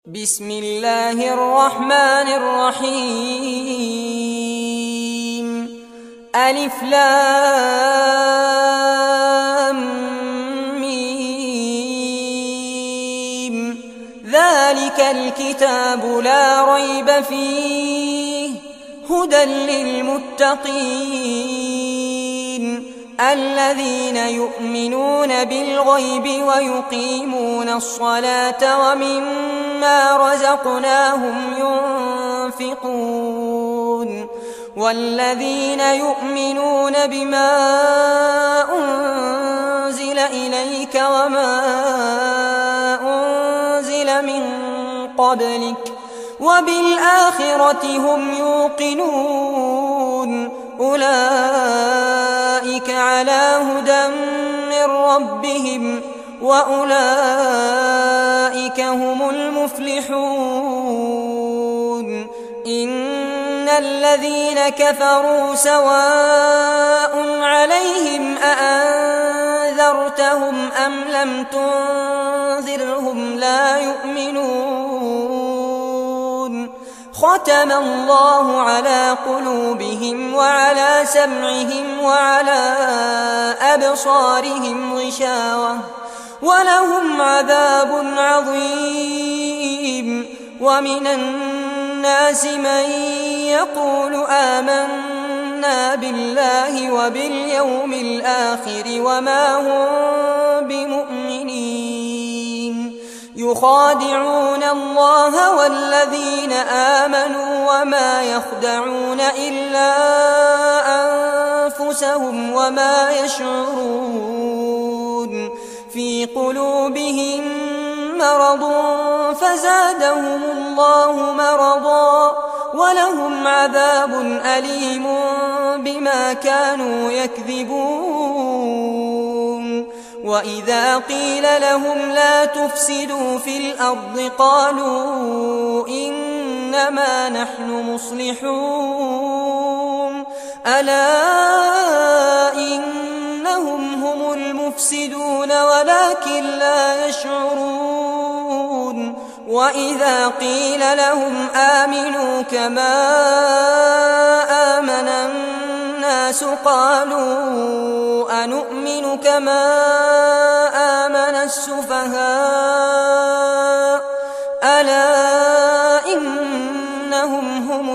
بسم الله الرحمن الرحيم. ألف لام ميم. ذلك الكتاب لا ريب فيه هدى للمتقين الذين يؤمنون بالغيب ويقيمون الصلاة ومما رزقناهم ينفقون والذين يؤمنون بما أنزل إليك وما أنزل من قبلك وبالآخرة هم يوقنون أولئك على هدى من ربهم وأولئك هم المفلحون. إن الذين كفروا سواء عليهم أأنذرتهم أم لم تنذرهم لا يؤمنون. ختم الله على قلوبهم وعلى سمعهم وعلى أبصارهم غشاوة ولهم عذاب عظيم. ومن الناس من يقول آمنا بالله وباليوم الآخر وما هم بمؤمنين يخادعون الله والذين آمنوا وما يخدعون إلا أنفسهم وما يشعرون. في قلوبهم مرض فزادهم الله مرضا ولهم عذاب أليم بما كانوا يكذبون. وإذا قيل لهم لا تفسدوا في الأرض قالوا إنما نحن مصلحون ألا إنهم هم المفسدون ولكن لا يشعرون. وإذا قيل لهم آمنوا كما آمن الناس قالوا أنؤمن كما آمن السفهاء ألا إنهم هم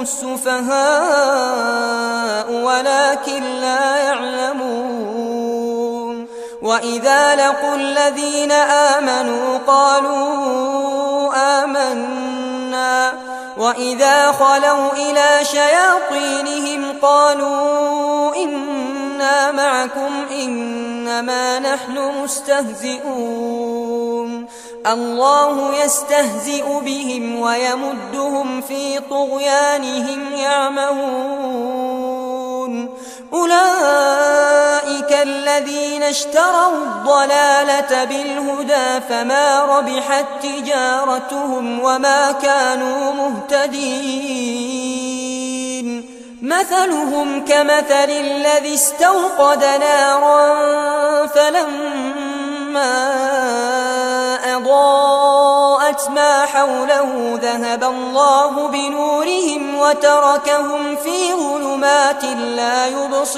السفهاء ولكن لا يعلمون. وإذا لقوا الذين آمنوا قالوا آمنا وإذا خلوا إلى شياطينهم قالوا إنا معكم إنما نحن مستهزئون. الله يستهزئ بهم ويمدهم في طغيانهم يعمهون. أولئك الذين اشتروا الضلالة بالهدى فما ربحت تجارتهم وما كانوا مهتدين. مثلهم كمثل الذي استوقد نارا فلما أضاءت ما حوله ذهب الله بنورهم وتركهم في ظلمات لا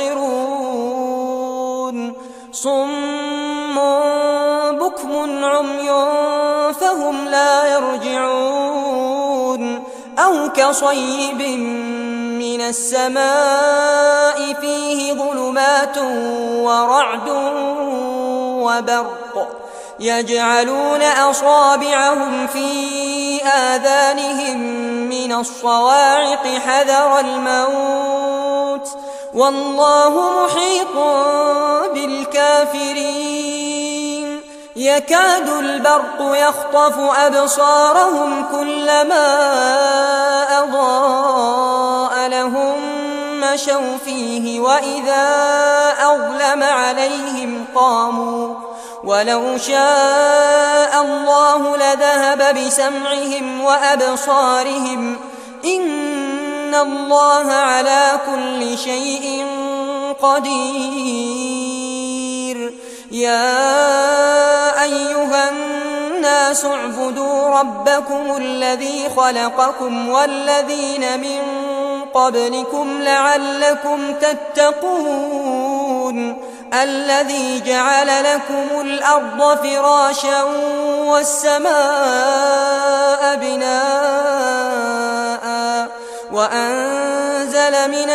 يبصرون. صم بكم عمي فهم لا يرجعون. أو كصيب من السماء فيه ظلمات ورعد وبرق يجعلون أصابعهم في آذانهم من الصواعق حذر الموت والله محيط بالكافرين. يكاد البرق يخطف أبصارهم كلما أضاء لهم مشوا فيه وإذا أظلم عليهم قاموا ولو شاء الله لذهب بسمعهم وأبصارهم إن الله على كل شيء قدير. يا أيها الناس الناس اعبدوا ربكم الذي خلقكم والذين من قبلكم لعلكم تتقون الذي جعل لكم الأرض فراشا والسماء بناء وأنزل من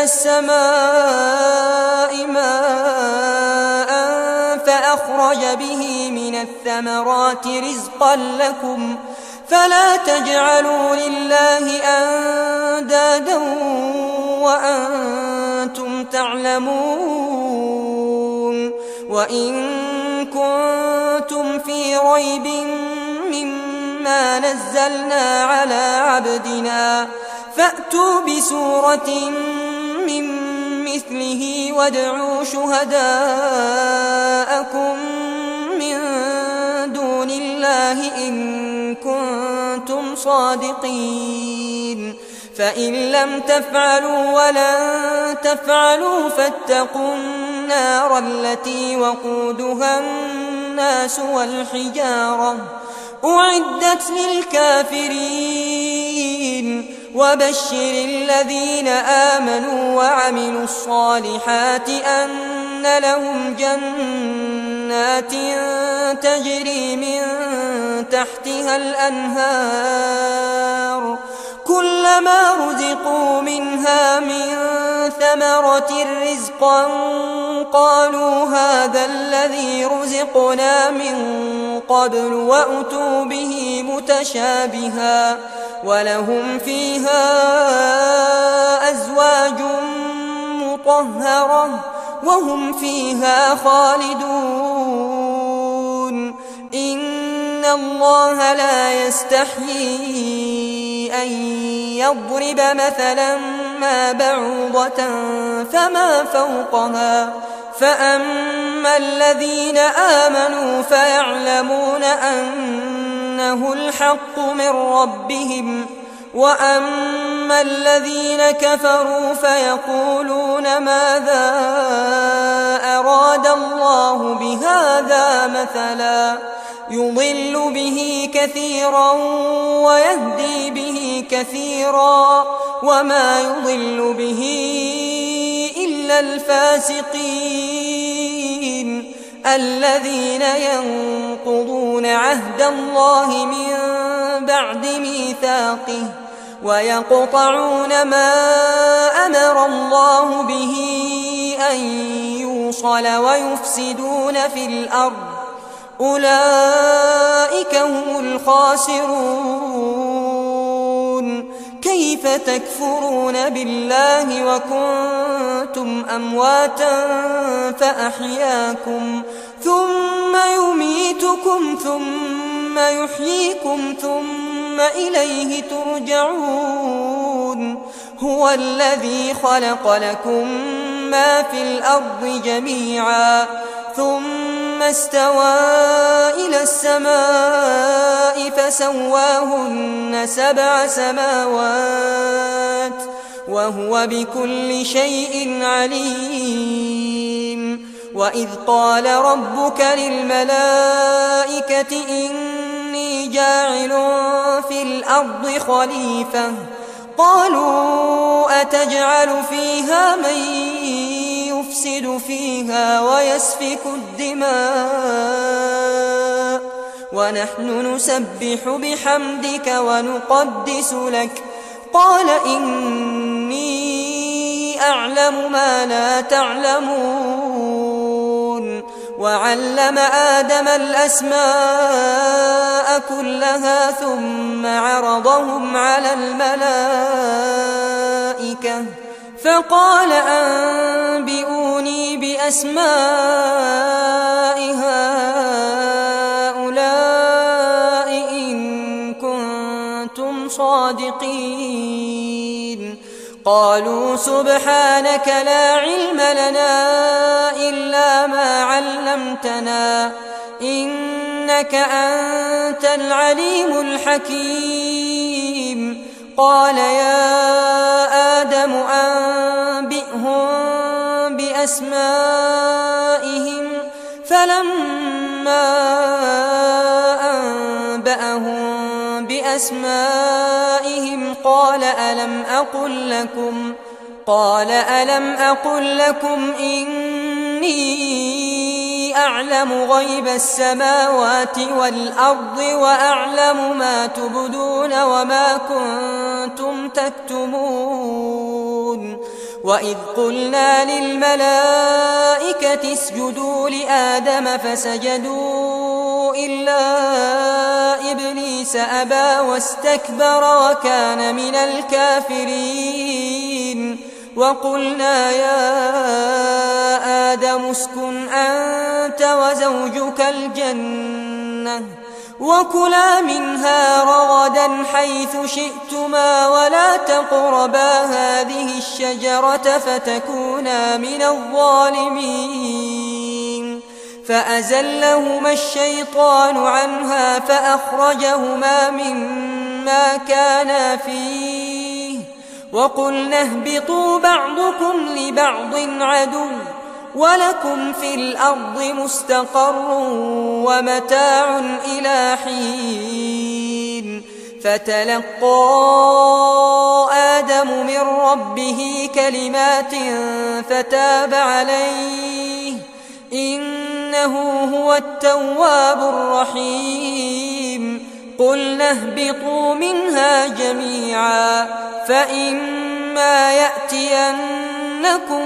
السماء ماء فأخرج به من الثمرات رزقا لكم فلا تجعلوا لله أندادا وأنتم تعلمون وإن كنتم في ريب مما نزلنا على عبدنا فأتوا بسورة من مثله وادعوا شهداءكم من دون الله إن كنتم صادقين فإن لم تفعلوا ولن تفعلوا فاتقوا النار التي وقودها الناس والحجارة أعدت للكافرين وبشر الذين آمنوا وعملوا الصالحات أن لهم جنات تجري من تحتها الأنهار كلما رزقوا منها من ثمرة رزقا قالوا هذا الذي رزقنا من قبل وأتوا به متشابها ولهم فيها أزواج مطهرة وهم فيها خالدون إن الله لا يستحيي أن يضرب مثلا ما بعوضة فما فوقها فأما الذين آمنوا فيعلمون أنه الحق من ربهم وأما الذين كفروا فيقولون ماذا أراد الله بهذا مثلا يضل به كثيرا ويهدي به كثيرا وما يضل به إلا الفاسقين الذين ينقضون عهد الله من بعد ميثاقه ويقطعون ما أمر الله به أن يوصل ويفسدون في الأرض أولئك هم الخاسرون كيف تكفرون بالله وكنتم أمواتا فأحياكم ثم يميتكم ثم يحييكم ثم إليه ترجعون هو الذي خلق لكم ما في الأرض جميعا ثم استوى إلى السماء فسواهن 7 سماوات وهو بكل شيء عليم وإذ قال ربك للملائكة إني جاعل في الأرض خليفة قالوا أتجعل فيها من يفسد فيها ويسفك الدماء ونحن نسبح بحمدك ونقدس لك قال إني أعلم ما لا تعلمون وعلم آدم الأسماء كلها ثم عرضهم على الملائكة فقال أنبئوني بأسماء هؤلاء إن كنتم صادقين قالوا سبحانك لا علم لنا إلا ما علمتنا إنك أنت العليم الحكيم قال يا آدم أنبئهم بأسمائهم فلما أنبأهم فنبأهم بأسمائهم قال ألم أقل لكم إني أعلم غيب السماوات والأرض وأعلم ما تبدون وما كنتم تكتمون وإذ قلنا للملائكة اسجدوا لآدم فسجدوا إلا إبليس أبى واستكبر وكان من الكافرين وقلنا يا آدم اسكن أنت وزوجك الجنة وكلا منها رغدا حيث شئتما ولا تقربا هذه الشجرة فتكونا من الظالمين فأزلهما الشيطان عنها فأخرجهما مما كانا فيه وقلنا اهبطوا بعضكم لبعض عدو ولكم في الأرض مستقر ومتاع إلى حين فتلقى آدم من ربه كلمات فتاب عليه إنه هو التواب الرحيم قلنا اهبطوا منها جميعا فإما يأتينكم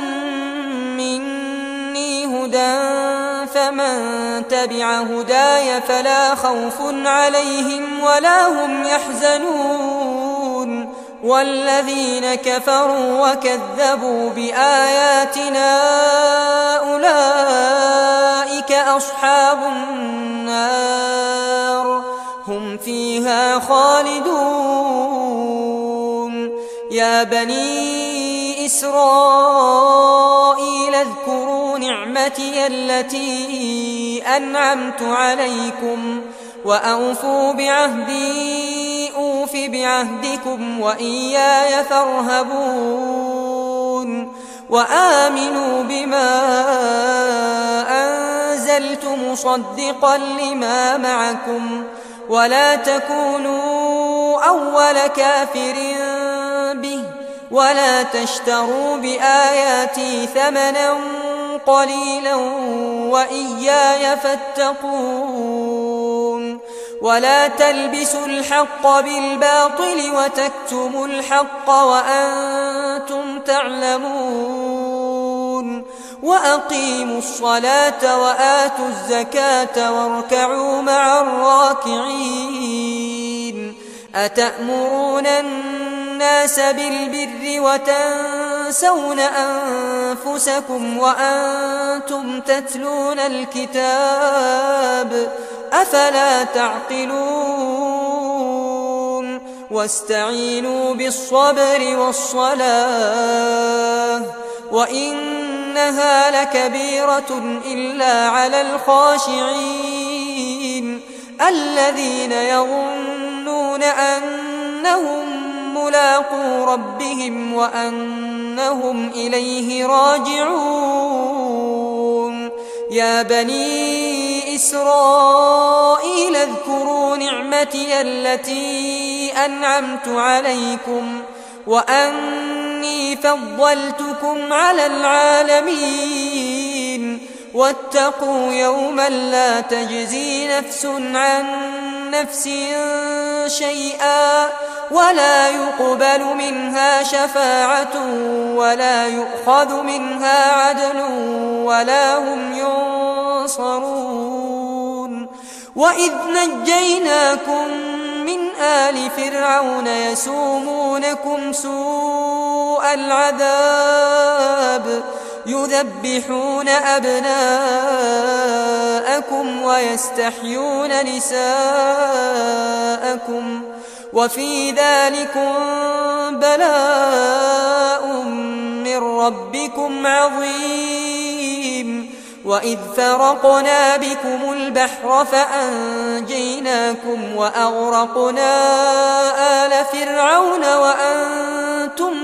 مني هدى فمن تبع هداي فلا خوف عليهم ولا هم يحزنون والذين كفروا وكذبوا بآياتنا أولئك أصحاب النار هم فيها خالدون يا بني إسرائيل اذكروا نعمتي التي أنعمت عليكم وأوفوا بعهدي أوف بعهدكم وإياي فارهبون وآمنوا بما أنزلت مصدقا لما معكم ولا تكونوا أول كافر به ولا تشتروا بآياتي ثمنا قليلا وإياي فاتقون ولا تلبسوا الحق بالباطل وتكتموا الحق وأنتم تعلمون وأقيموا الصلاة وآتوا الزكاة واركعوا مع الراكعين أتأمرون الناس بالبر وتنسون أنفسكم وأنتم تتلون الكتاب أفلا تعقلون واستعينوا بالصبر والصلاة وإنها لكبيرة إلا على الخاشعين الذين يظنون أنهم ملاقو ربهم وأنهم إليه راجعون يا بني إسرائيل اذكروا نعمتي التي أنعمت عليكم وأني فضلتكم على العالمين واتقوا يوما لا تجزي نفس عن نفس شيئا ولا يقبل منها شفاعة ولا يؤخذ منها عدل ولا هم ينصرون وإذ نجيناكم من آل فرعون يسومونكم سوء العذاب يذبحون أبناءكم ويستحيون نساءكم وفي ذلكم بلاء من ربكم عظيم وإذ فرقنا بكم البحر فأنجيناكم وأغرقنا آل فرعون وأنتم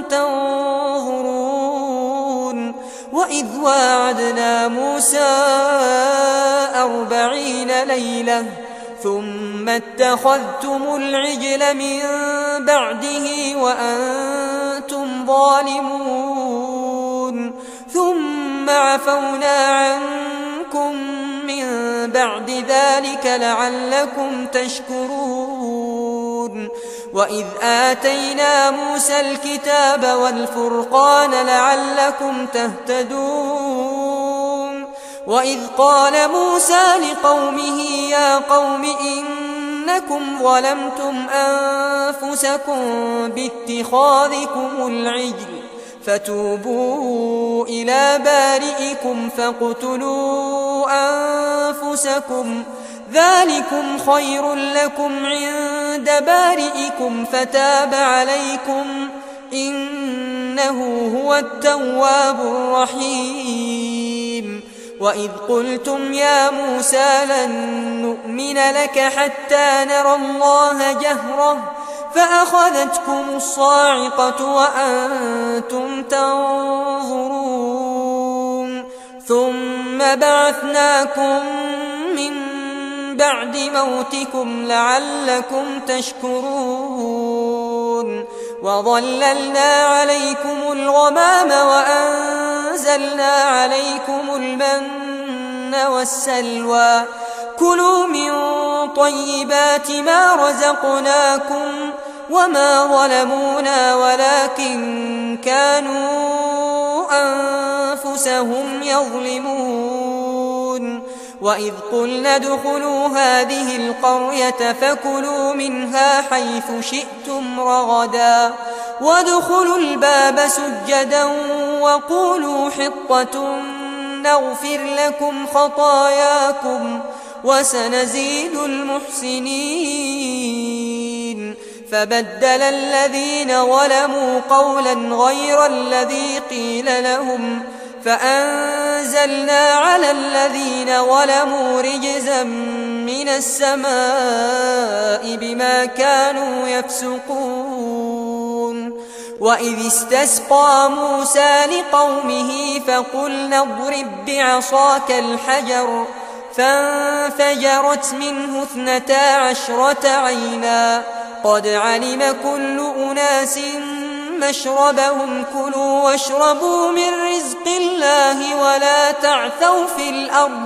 تنظرون وإذ واعدنا موسى 40 ليلة ثم اتخذتم العجل من بعده وأنتم ظالمون ثم عفونا عنكم من بعد ذلك لعلكم تشكرون وإذ آتينا موسى الكتاب والفرقان لعلكم تهتدون وإذ قال موسى لقومه يا قوم إنكم ظلمتم أنفسكم باتخاذكم العجل فتوبوا إلى بارئكم فاقتلوا أنفسكم ذلكم خير لكم عند بارئكم فتاب عليكم إنه هو التواب الرحيم وإذ قلتم يا موسى لن نؤمن لك حتى نرى الله جهرة فأخذتكم الصاعقة وأنتم تنظرون ثم بعثناكم من بعد موتكم لعلكم تشكرون وظللنا عليكم الغمام وأنزلنا عليكم المن والسلوى كلوا من طيبات ما رزقناكم وما ظلمونا ولكن كانوا أنفسهم يظلمون وإذ قلنا ادخلوا هذه القرية فكلوا منها حيث شئتم رغدا وادخلوا الباب سجدا وقولوا حطة نغفر لكم خطاياكم وسنزيد المحسنين فبدل الذين ظلموا قولا غير الذي قيل لهم فأنزلنا على الذين ظلموا رجزا من السماء بما كانوا يفسقون وإذ استسقى موسى لقومه فقلنا اضرب بعصاك الحجر فانفجرت منه 12 عينا قد علم كل أناس مشربهم كلوا واشربوا من رزق الله ولا تعثوا في الأرض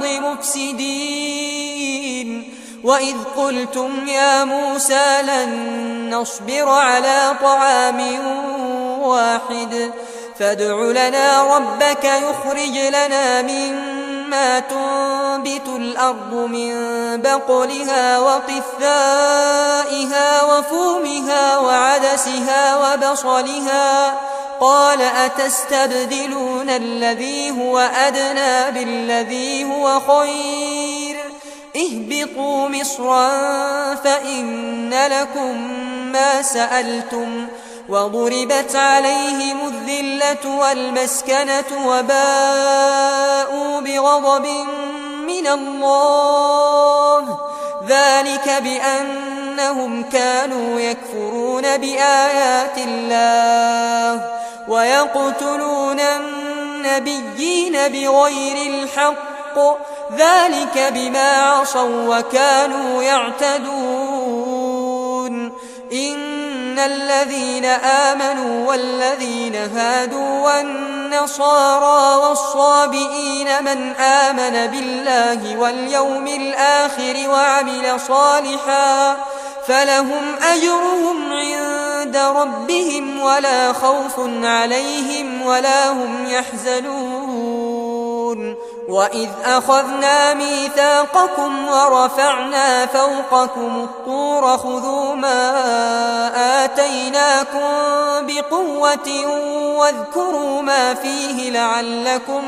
مفسدين وإذ قلتم يا موسى لن نصبر على طعام واحد فادع لنا ربك يخرج لنا مما تنبت الأرض من بقلها وقثائها وفومها وعدسها وبصلها قال أتستبدلون الذي هو أدنى بالذي هو خير اهبطوا مصرا فإن لكم ما سألتم وضربت عليهم الذلة والمسكنة وباءوا بغضب من الله ذلك بأنهم كانوا يكفرون بآيات الله ويقتلون النبيين بغير الحق ذلك بما عصوا وكانوا يعتدون إن الذين آمنوا والذين هادوا والنصارى والصابئين من آمن بالله واليوم الآخر وعمل صالحا فلهم أجرهم عند ربهم ولا خوف عليهم ولا هم يحزنون وإذ أخذنا ميثاقكم ورفعنا فوقكم الطور خذوا ما آتيناكم بقوة واذكروا ما فيه لعلكم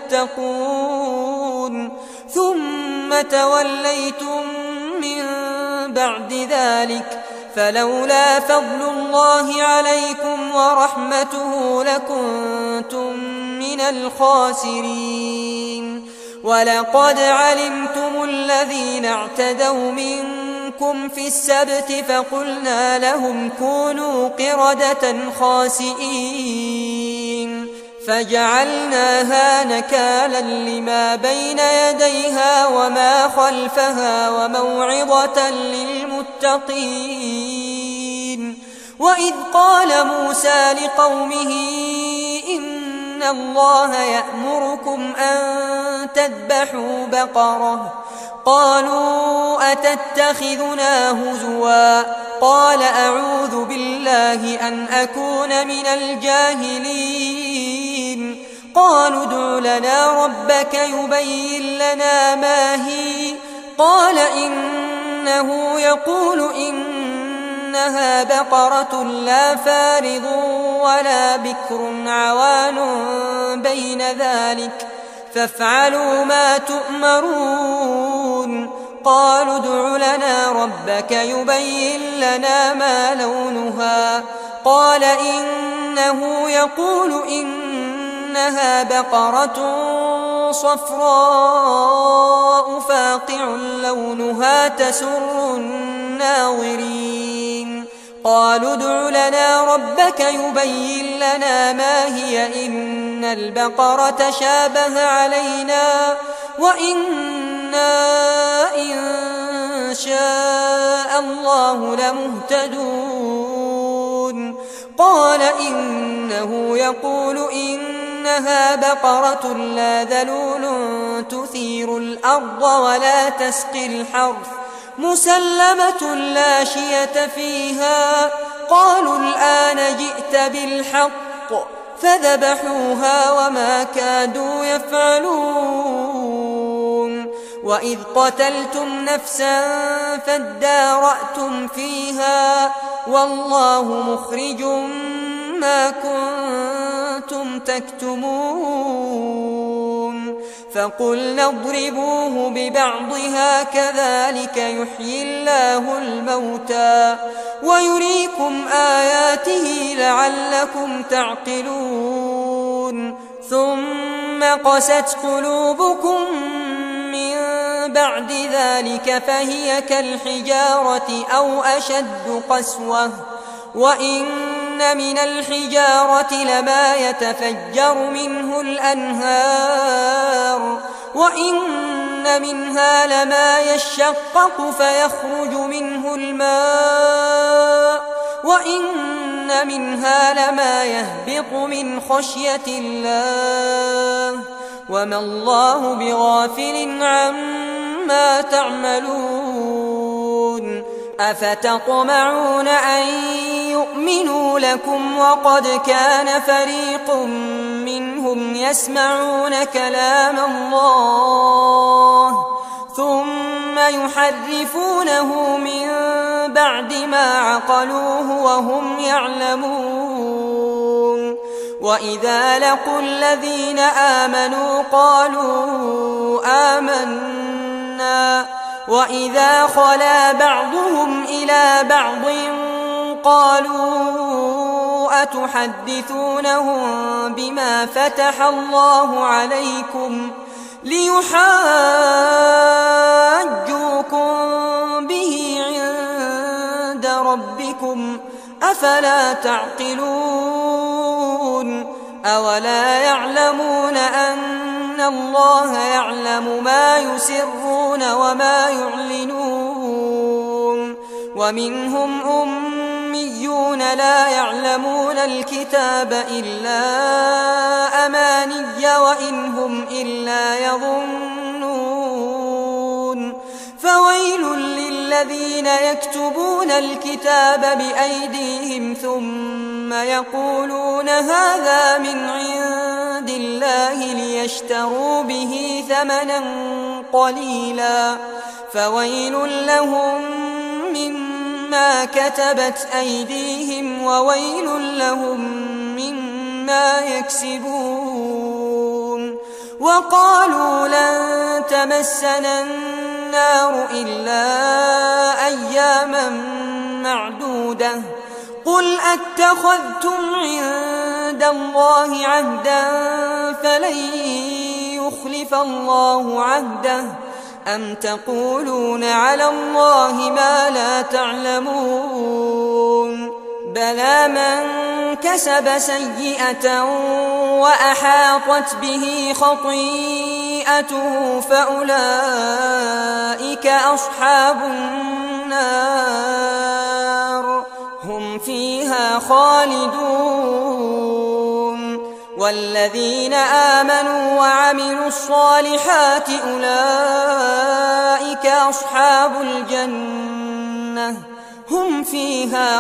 تتقون ثم توليتم من بعد ذلك فلولا فضل الله عليكم ورحمته لكنتم من الخاسرين ولقد علمتم الذين اعتدوا منكم في السبت فقلنا لهم كونوا قردة خاسئين فجعلناها نكالا لما بين يديها وما خلفها وموعظة للمتقين. وإذ قال موسى لقومه إن الله يأمركم أن تذبحوا بقرة قالوا أتتخذنا هزوا قال أعوذ بالله أن أكون من الجاهلين. قالوا ادع لنا ربك يبين لنا ما هي قال إنه يقول إنها بقرة لا فارض ولا بكر عوان بين ذلك فافعلوا ما تؤمرون. قالوا ادع لنا ربك يبين لنا ما لونها قال إنه يقول إنها بقرة صفراء فاقع لونها تسر الناظرين. قالوا ادع لنا ربك يبين لنا ما هي إن البقرة شابه علينا وإنا إن شاء الله لمهتدون. قال إنه يقول إنها بقرة لا ذلول تثير الأرض ولا تسقي الحرث مسلمة لا شية فيها. قالوا الآن جئت بالحق فذبحوها وما كادوا يفعلون. وإذ قتلتم نفسا فادارأتم فيها والله مخرج ما كنتم تكتمون. فقلنا اضربوه ببعضها كذلك يحيي الله الموتى ويريكم آياته لعلكم تعقلون. ثم قست قلوبكم من بعد ذلك فهي كالحجارة أو أشد قسوة وإن من الحجارة لما يتفجر منه الأنهار وإن منها لما يشقق فيخرج منه الماء وإن منها لما يهبط من خشية الله وما الله بغافل عما تعملون. أفتطمعون أن يؤمنوا لكم وقد كان فريق منهم يسمعون كلام الله ثم يحرفونه من بعد ما عقلوه وهم يعلمون. وإذا لقوا الذين آمنوا قالوا آمنا وإذا خلا بعضهم إلى بعض قالوا أتحدثونهم بما فتح الله عليكم ليحاجوكم به عند ربكم أفلا تعقلون. أولا يعلمون أن الله يعلم ما يسرون وما يعلنون. ومنهم أميون لا يعلمون الكتاب إلا أماني وإن هم إلا يظنون. فويل للذين يكتبون الكتاب بأيديهم ثم يقولون هذا من عند الله ليشتروا به ثمنا قليلا فويل لهم مما كتبت أيديهم وويل لهم مما يكسبون. وقالوا لن تمسنا النار إلا أياما معدودة قل أتخذتم عند الله عهدا فلن يخلف الله عهده أم تقولون على الله ما لا تعلمون. بلى من كسب سيئة وأحاطت به خطيئته فأولئك أصحاب النار هم فيها خالدون. والذين آمنوا وعملوا الصالحات أولئك أصحاب الجنة هم فيها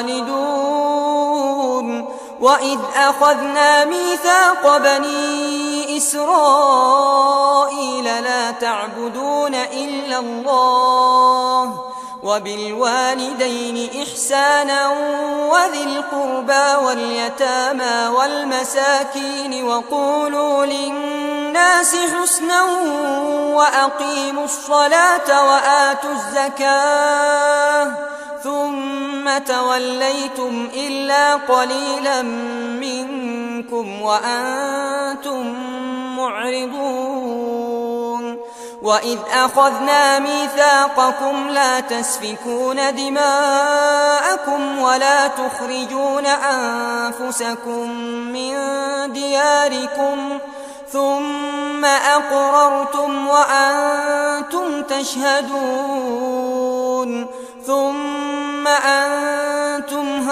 خالدون. وإذ أخذنا ميثاق بني إسرائيل لا تعبدون إلا الله وبالوالدين إحسانا وذي القربى واليتامى والمساكين وقولوا للناس حسنا وأقيموا الصلاة وآتوا الزكاة ثم توليتم إلا قليلا منكم وأنتم معرضون. وإذ أخذنا ميثاقكم لا تسفكون دماءكم ولا تخرجون أنفسكم من دياركم ثم أقررتم وأنتم تشهدون ثم أنتم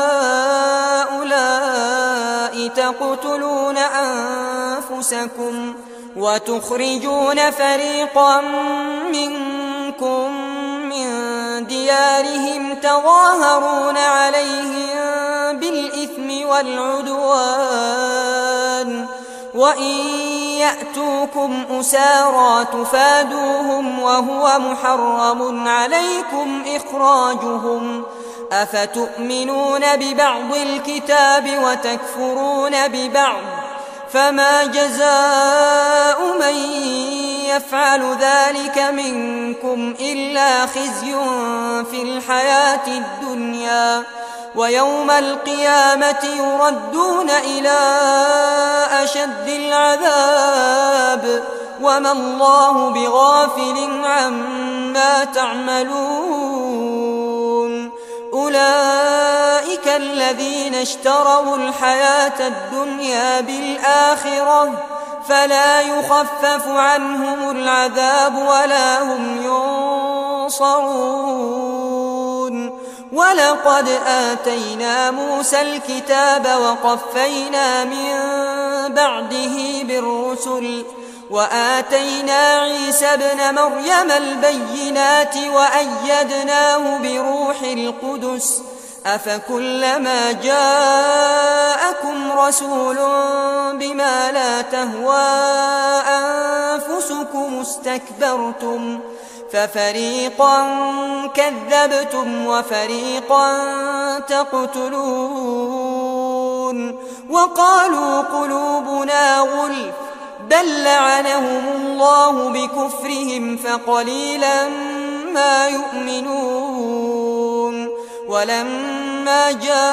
هؤلاء تقتلون أنفسكم وتخرجون فريقا منكم من ديارهم تظاهرون عليهم بالإثم والعدوان وإن يأتوكم أسارى تفادوهم وهو محرم عليكم إخراجهم أفتؤمنون ببعض الكتاب وتكفرون ببعض فما جزاء من يفعل ذلك منكم إلا خزي في الحياة الدنيا ويوم القيامة يردون إلى أشد العذاب وما الله بغافل عما تعملون. أولئك الذين اشتروا الحياة الدنيا بالآخرة فلا يخفف عنهم العذاب ولا هم ينصرون. ولقد آتينا موسى الكتاب وقفينا من بعده بالرسل وآتينا عيسى ابن مريم البينات وأيدناه بروح القدس أفكلما جاءكم رسول بما لا تهوى أنفسكم استكبرتم ففريقا كذبتم وفريقا تقتلون. وقالوا قلوبنا غلف بل لعنهم الله بكفرهم فقليلا ما يؤمنون. ولما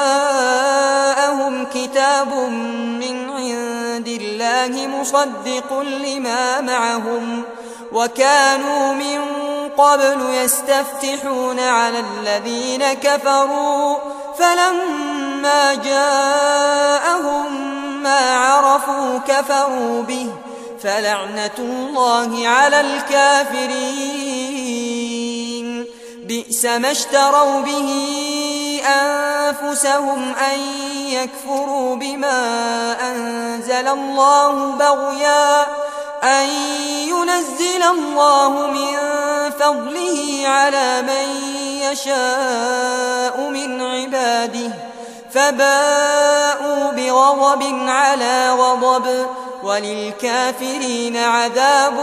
جاءهم كتاب من عند الله مصدق لما معهم وكانوا من قبل يستفتحون على الذين كفروا فلما جاءهم ما عرفوا كفروا به فلعنة الله على الكافرين. بئس ما اشتروا به أنفسهم أن يكفروا بما أنزل الله بغيا أن ينزل الله من فضله على من يشاء من عباده فباءوا بغضب على غضب وللكافرين عذاب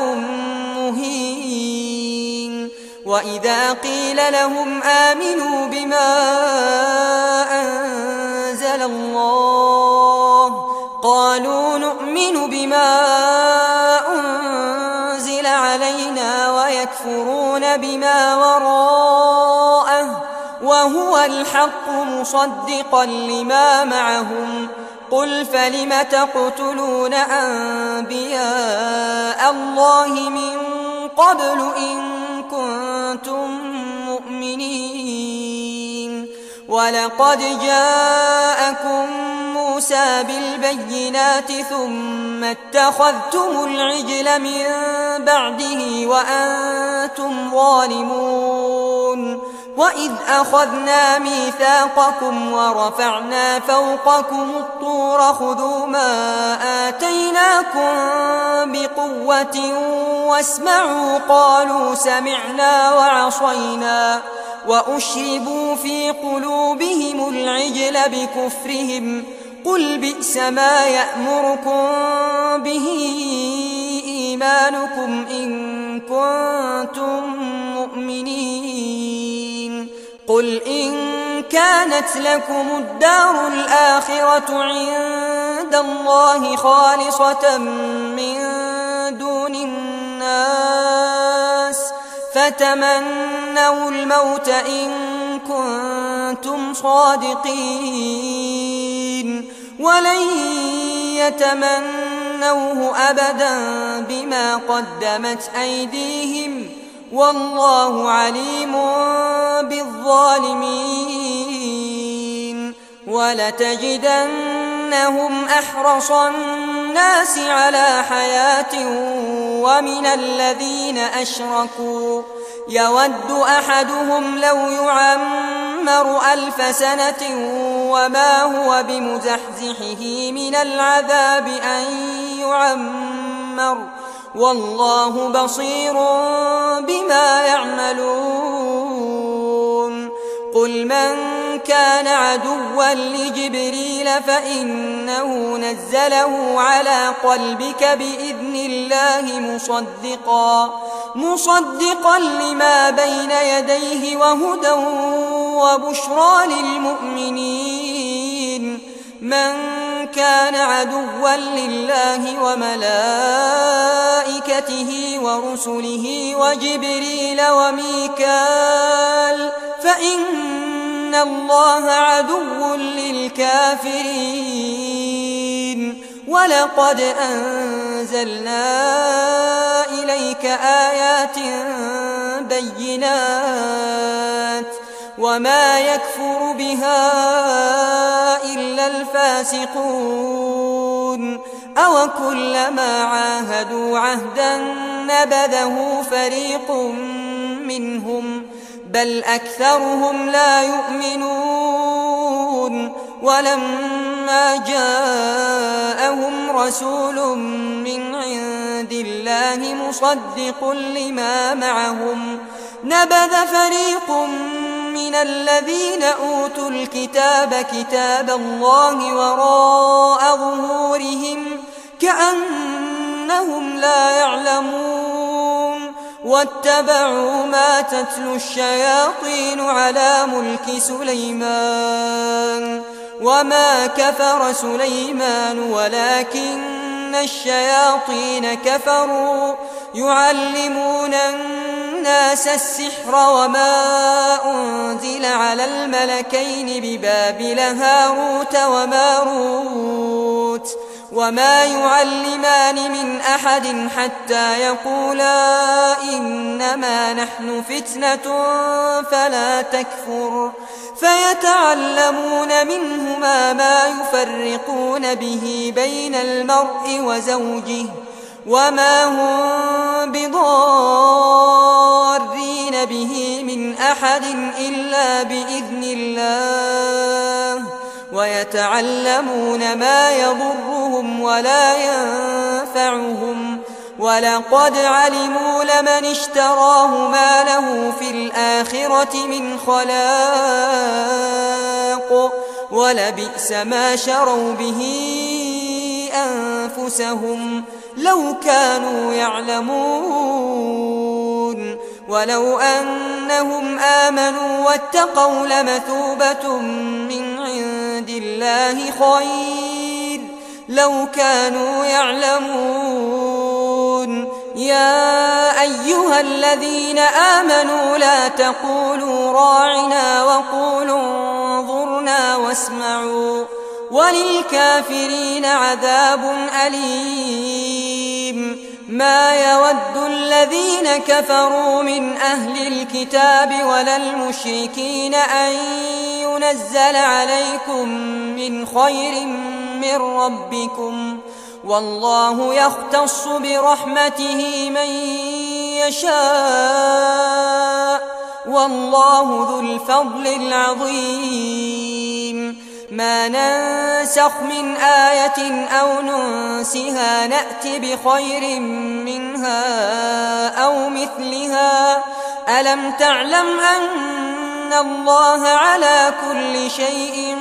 مهين. وإذا قيل لهم آمنوا بما أنزل الله قالوا نؤمن بما أنزل علينا ويكفرون بما وراءه وهو الحق مصدقا لما معهم قل فلم تقتلون أنبياء الله من قبل إن كنتم مؤمنين. ولقد جاءكم موسى بالبينات ثم اتخذتم العجل من بعده وأنتم ظالمون وإذ أخذنا ميثاقكم ورفعنا فوقكم الطور خذوا ما آتيناكم بقوة واسمعوا قالوا سمعنا وعصينا وأشربوا في قلوبهم العجل بكفرهم قل بئس ما يأمركم به إيمانكم إن كنتم مؤمنين قل إن كانت لكم الدار الآخرة عند الله خالصة من دون الناس فتمنوا الموت إن كنتم صادقين ولن يتمنوه أبدا بما قدمت أيديهم والله عليم بالظالمين ولتجدنهم أحرص الناس على حياة ومن الذين أشركوا يود أحدهم لو يعمر 1000 سنة وما هو بمزحزحه من العذاب أن يعمر والله بصير بما يعملون قل من كان عدوا لجبريل فإنه نزله على قلبك بإذن الله مصدقا لما بين يديه وهدى وبشرى للمؤمنين من كان عدوا لله وملائكته ورسله وجبريل وميكال فإن الله عدو للكافرين ولقد أنزلنا إليك آيات بينات وما يكفر بها إلا الفاسقون أوكلما عاهدوا عهدا نبذه فريق منهم بل أكثرهم لا يؤمنون ولما جاءهم رسول من عند الله مصدق لما معهم نبذ فريق من الذين أوتوا الكتاب كتاب الله وراء ظهورهم كأنهم لا يعلمون واتبعوا ما تتلو الشياطين على ملك سليمان وما كفر سليمان ولكن الشياطين كفروا يعلمون الناس السحر وما أنزل على الملكين ببابل هاروت وماروت وما يعلمان من أحد حتى يقولا إنما نحن فتنة فلا تكفر فيتعلمون منهما ما يفرقون به بين المرء وزوجه وما هم بضارين به من أحد إلا بإذن الله ويتعلمون ما يضرهم ولا ينفعهم ولقد علموا لمن اشتراه ما له في الآخرة من خلاق ولبئس ما شروا به أنفسهم لو كانوا يعلمون ولو أنهم آمنوا واتقوا لمثوبة من عند الله خير لو كانوا يعلمون يا أيها الذين آمنوا لا تقولوا راعنا وقولوا انظرنا واسمعوا وللكافرين عذاب أليم ما يود الذين كفروا من أهل الكتاب ولا المشركين أن ينزل عليكم من خير من ربكم، والله يختص برحمته من يشاء، والله ذو الفضل العظيم. ما ننسخ من آية أو ننسها نأت بخير منها أو مثلها. ألم تعلم أن الله على كل شيء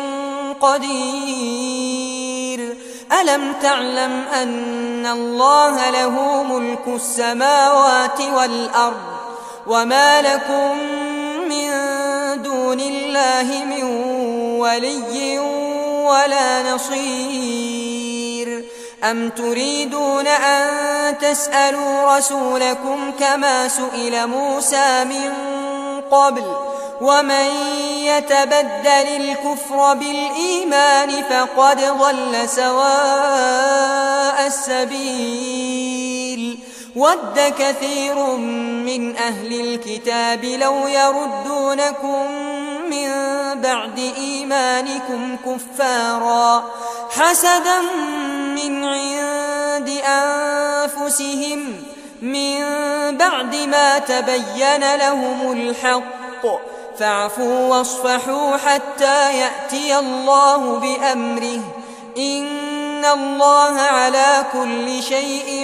قدير؟ ألم تعلم أن الله له ملك السماوات والأرض، وما لكم من دون الله من ولي ولا نصير؟ أم تريدون أن تسألوا رسولكم كما سئل موسى من قبل؟ ومن يتبدل الكفر بالإيمان فقد ضل سواء السبيل. ود كثير من أهل الكتاب لو يردونكم من بعد إيمانكم كفارا حسدا من عند أنفسهم من بعد ما تبين لهم الحق، فاعفوا واصفحوا حتى يأتي الله بأمره، إن الله على كل شيء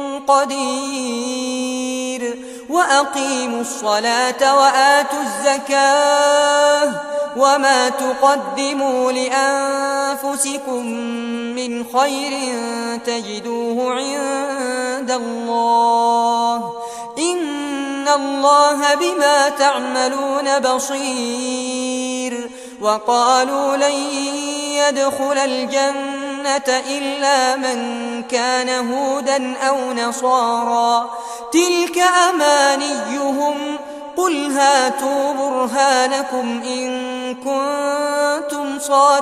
قدير. وأقيموا الصلاة وآتوا الزكاة، وما تقدموا لأنفسكم من خير تجدوه عند الله، إن الله بما تعملون بصير. وقالوا لن يدخل الجنة إلا من كان هودا أو نصارى، تلك أمانيهم، قل هاتوا برهانكم إن كنتم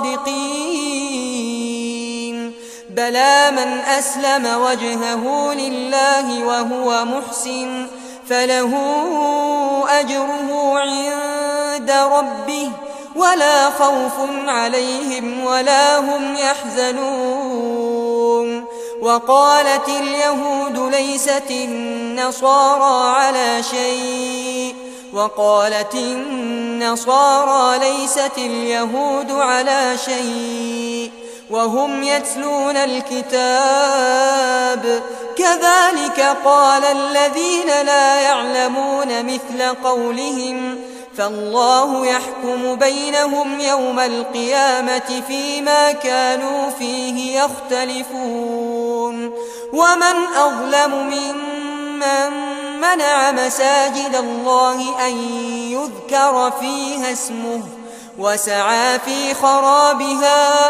صادقين. بلى من أسلم وجهه لله وهو محسن فله أجره عند ربه ولا خوف عليهم ولا هم يحزنون. وقالت اليهود ليست النصارى على شيء، وقالت النصارى ليست اليهود على شيء وهم يتلون الكتاب، كذلك قال الذين لا يعلمون مثل قولهم، فالله يحكم بينهم يوم القيامة فيما كانوا فيه يختلفون. ومن أظلم ممن منع مساجد الله أن يذكر فيها اسمه وسعى في خرابها،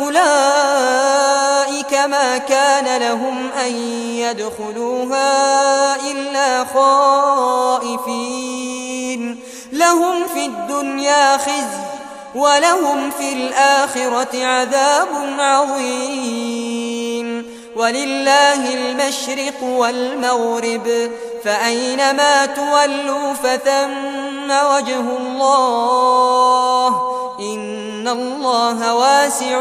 أولئك ما كان لهم أن يدخلوها إلا خائفين، لهم في الدنيا خزي ولهم في الآخرة عذاب عظيم. ولله المشرق والمغرب، فأينما تولوا فثم وجه الله، إن الله واسع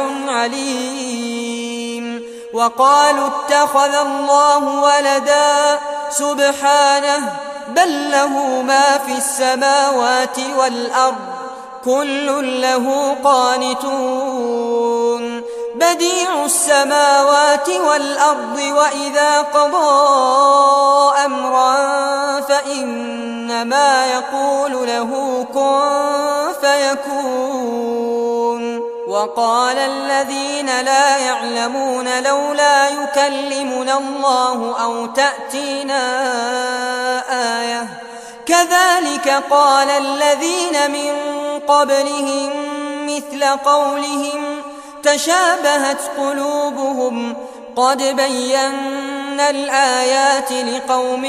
عليم. وقالوا اتخذ الله ولدا، سبحانه، بل له ما في السماوات والأرض، كل له قانتون. بديع السماوات والأرض، وإذا قضى أمرا فإنما يقول له كن فيكون. وقال الذين لا يعلمون لولا يكلمنا الله أو تأتينا آية، كذلك قال الذين من قبلهم مثل قولهم تشابهت قلوبهم، قد بينا الآيات لقوم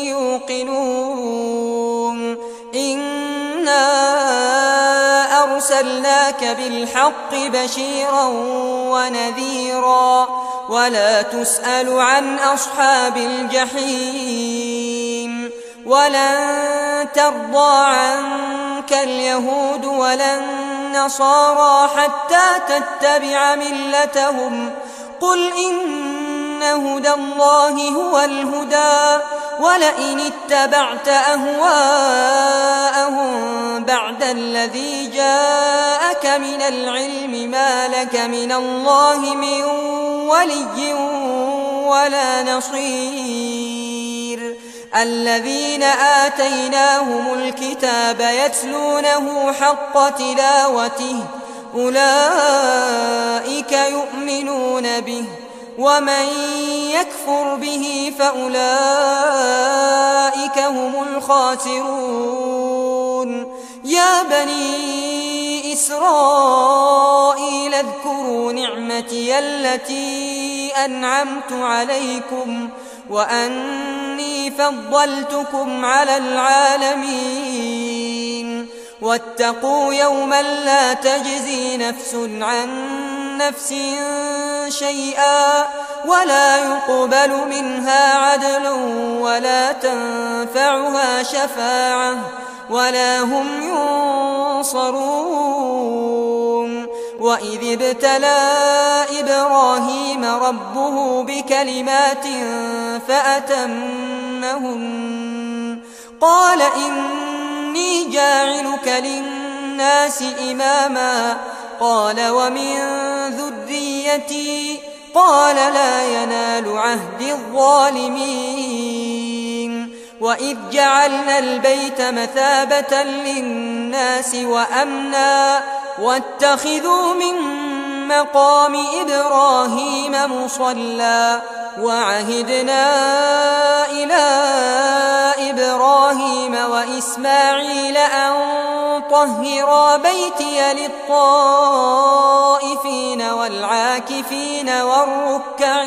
يوقنون. إنا أرسلناك بالحق بشيرا ونذيرا ولا تسأل عن أصحاب الجحيم ولن ترضى عنك اليهود ولا النصارى حتى تتبع ملتهم قل إن هدى الله هو الهدى ولئن اتبعت أهواءهم بعد الذي جاءك من العلم ما لك من الله من ولي ولا نصير الذين آتيناهم الكتاب يتلونه حق تلاوته أولئك يؤمنون به ومن يكفر به فأولئك هم الخاسرون يا بني إسرائيل اذكروا نعمتي التي أنعمت عليكم وأني فضلتكم على العالمين واتقوا يوما لا تجزي نفس عن نفس شيئا ولا يقبل منها عدل ولا تنفعها شفاعة ولا هم ينصرون وإذ ابتلى إبراهيم ربه بكلمات فأتمهن قال إني جاعلك للناس إماما قال ومن ذريتي قال لا ينال عهد الظالمين وإذ جعلنا البيت مثابة للناس وأمنا واتخذوا من مقام إبراهيم مصلى وعهدنا إلى إبراهيم وإسماعيل أن طهرا بيتي للطائفين والعاكفين والركع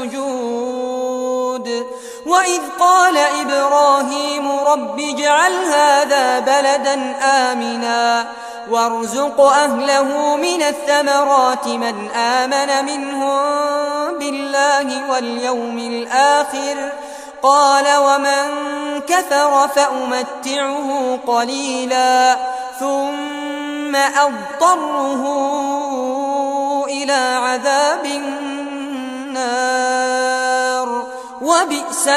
السجود وإذ قال إبراهيم رب اجعل هذا بلدا آمنا وارزق أهله من الثمرات من آمن منهم بالله واليوم الآخر قال ومن كفر فأمتعه قليلا ثم أضطره إلى عذاب النار وبئس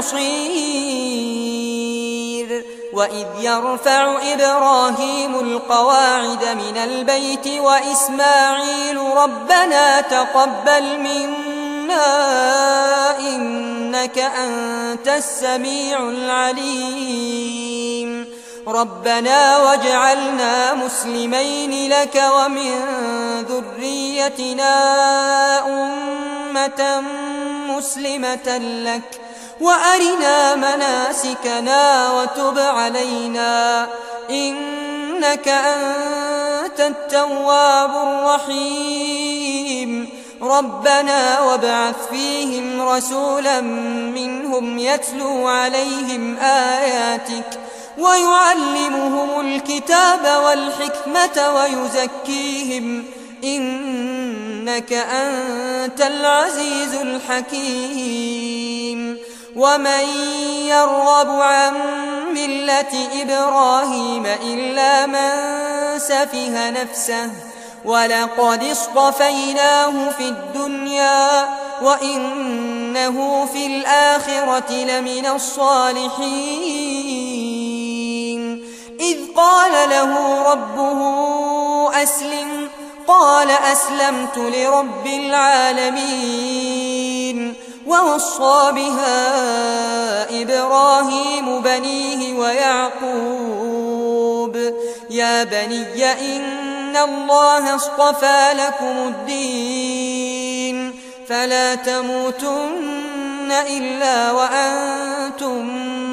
المصير وإذ يرفع إبراهيم القواعد من البيت وإسماعيل ربنا تقبل منا إنك أنت السميع العليم ربنا واجعلنا مسلمين لك ومن ذريتنا أمة مسلمة لك وأرنا مناسكنا وتب علينا إنك أنت التواب الرحيم ربنا وابعث فيهم رسولا منهم يتلو عليهم آياتك ويعلمهم الكتاب والحكمة ويزكيهم إنك أنت العزيز الحكيم ومن يرغب عن ملة إبراهيم إلا من سفه نفسه ولقد اصطفيناه في الدنيا وإنه في الآخرة لمن الصالحين إذ قال له ربه أسلم قال أسلمت لرب العالمين ووصى بها إبراهيم بنيه ويعقوب يا بني إن الله اصطفى لكم الدين فلا تموتن إلا وأنتم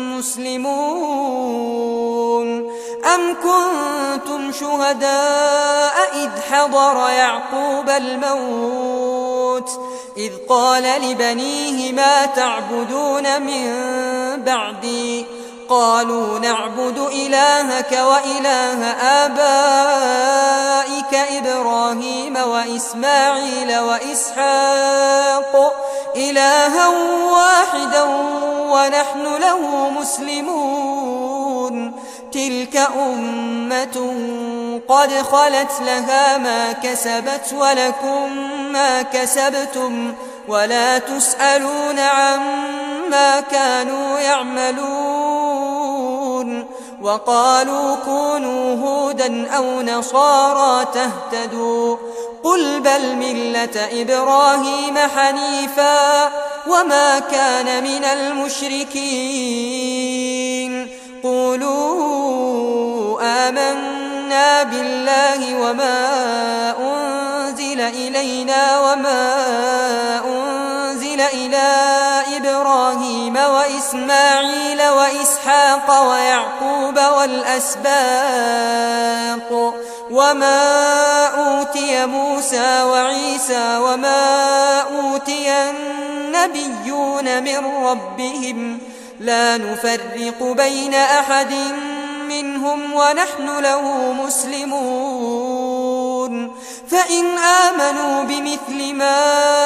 مسلمون أم كنتم شهداء إذ حضر يعقوب الموت إذ قال لبنيه ما تعبدون من بعدي قالوا نعبد إلهك وإله آبائك إبراهيم وإسماعيل وإسحاق إلها واحدا ونحن له مسلمون تلك أمة قد خلت لها ما كسبت ولكم ما كسبتم ولا تسألون عما كانوا يعملون وقالوا كونوا هودا أو نصارى تهتدوا قل بل ملة إبراهيم حنيفا وما كان من المشركين قولوا آمنا بالله وما أنزل إلينا وما أنزل إلى إبراهيم وإسماعيل وإسحاق ويعقوب والأسباط وما أوتي موسى وعيسى وما أوتي النبيون من ربهم لا نفرق بين أحد منهم ونحن له مسلمون فإن آمنوا بمثل ما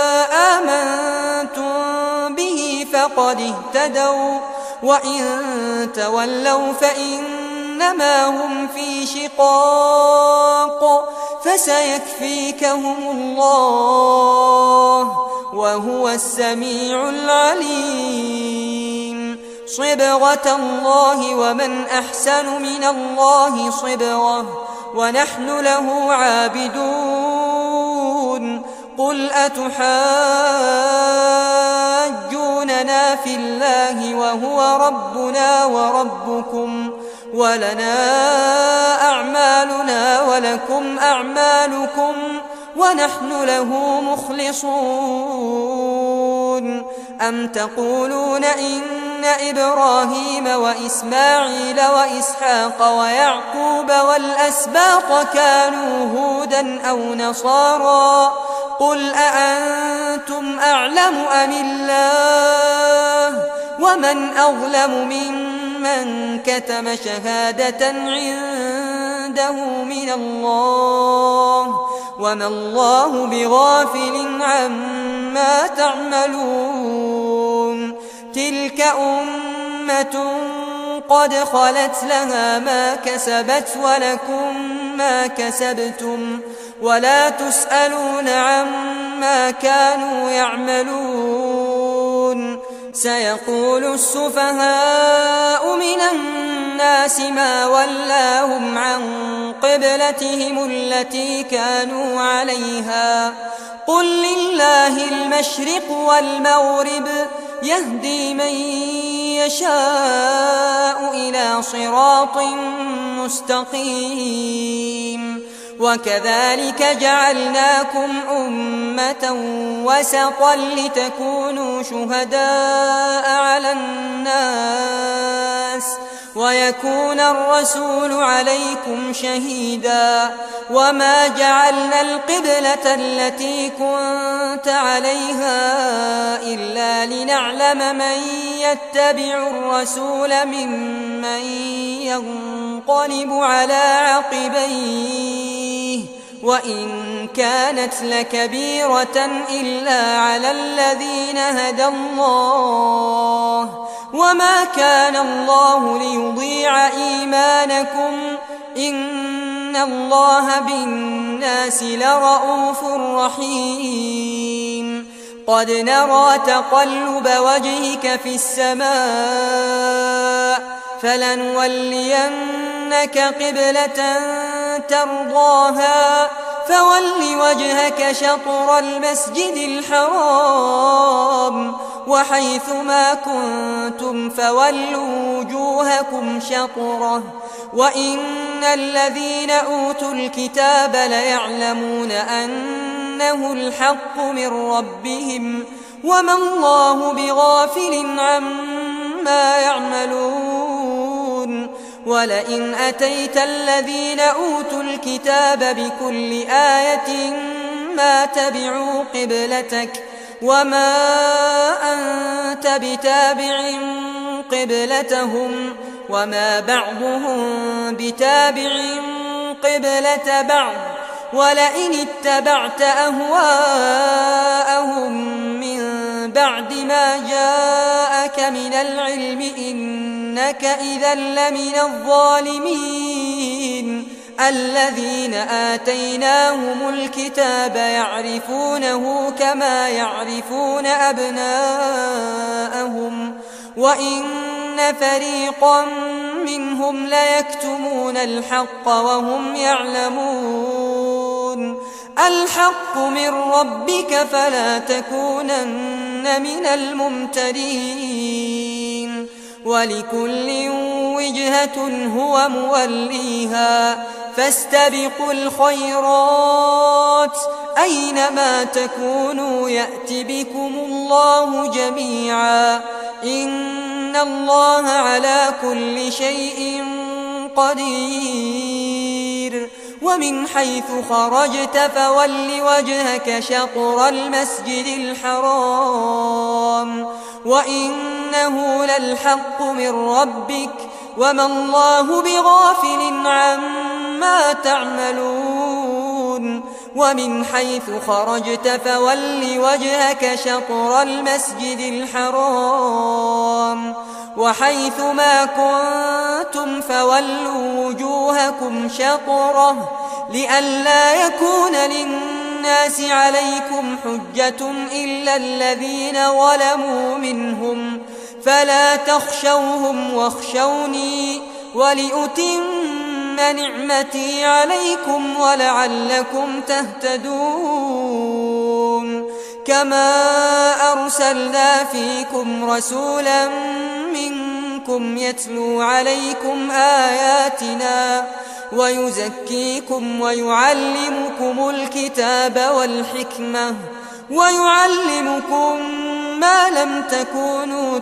آمنتم به فقد اهتدوا وإن تولوا فإنما هم في شقاق فسيكفيكهم الله وهو السميع العليم صبغة الله ومن أحسن من الله صبغة ونحن له عابدون قل أتحاجوننا في الله وهو ربنا وربكم ولنا أعمالنا ولكم أعمالكم ونحن له مخلصون أم تقولون إن إبراهيم وإسماعيل وإسحاق ويعقوب والأسباط كانوا هودا أو نصارى قل أأنتم أعلم أم الله ومن أظلم ممن كتم شهادة عنده من الله وما الله بغافل عما تعملون تلك أمة قد خلت لها ما كسبت ولكم ما كسبتم ولا تسألون عما كانوا يعملون سيقول السفهاء من الناس ما ولاهم عن قبلتهم التي كانوا عليها قل لله المشرق والمغرب يهدي من يشاء إلى صراط مستقيم وكذلك جعلناكم أمة وسطا لتكونوا شهداء على الناس ويكون الرسول عليكم شهيدا وما جعلنا القبلة التي كنت عليها إلا لنعلم من يتبع الرسول ممن ينقلب على عقبيه وإن كانت لكبيرة إلا على الذين هدى الله وما كان الله ليضيع إيمانكم إن الله بالناس لرءوف رحيم قد نرى تقلب وجهك في السماء فلنولينك قبلة ترضاها فول وجهك شطر المسجد الحرام وحيث ما كنتم فولوا وجوهكم شطره وإن الذين أوتوا الكتاب ليعلمون أنه الحق من ربهم وما الله بغافل عما يعملون ولئن أتيت الذين أوتوا الكتاب بكل آية ما تبعوا قبلتك وما أنت بتابع قبلتهم وما بعضهم بتابع قبلة بعض ولئن اتبعت أهواءهم من بعد ما جاءك من العلم إنك إذا لمن الظالمين الذين آتيناهم الكتاب يعرفونه كما يعرفون أبناءهم وإن فريقا منهم ليكتمون الحق وهم يعلمون الحق من ربك فلا تكونن من الممترين ولكل وجهة هو موليها فاستبقوا الخيرات أينما تكونوا يأت بكم الله جميعا إن الله على كل شيء قدير ومن حيث خرجت فول وجهك شطر المسجد الحرام وإنه للحق من ربك وما الله بغافل عما تعملون ومن حيث خرجت فول وجهك شطر المسجد الحرام وحيث ما كنتم فولوا وجوهكم شطره لئلا يكون للناس عليكم حجة إلا الذين ظلموا منهم فلا تخشوهم واخشوني ولأتم نعمتي عليكم ولعلكم تهتدون كما أرسلنا فيكم رسولا منكم يتلو عليكم آياتنا ويزكيكم ويعلمكم الكتاب والحكمة ويعلمكم ما لم تكونوا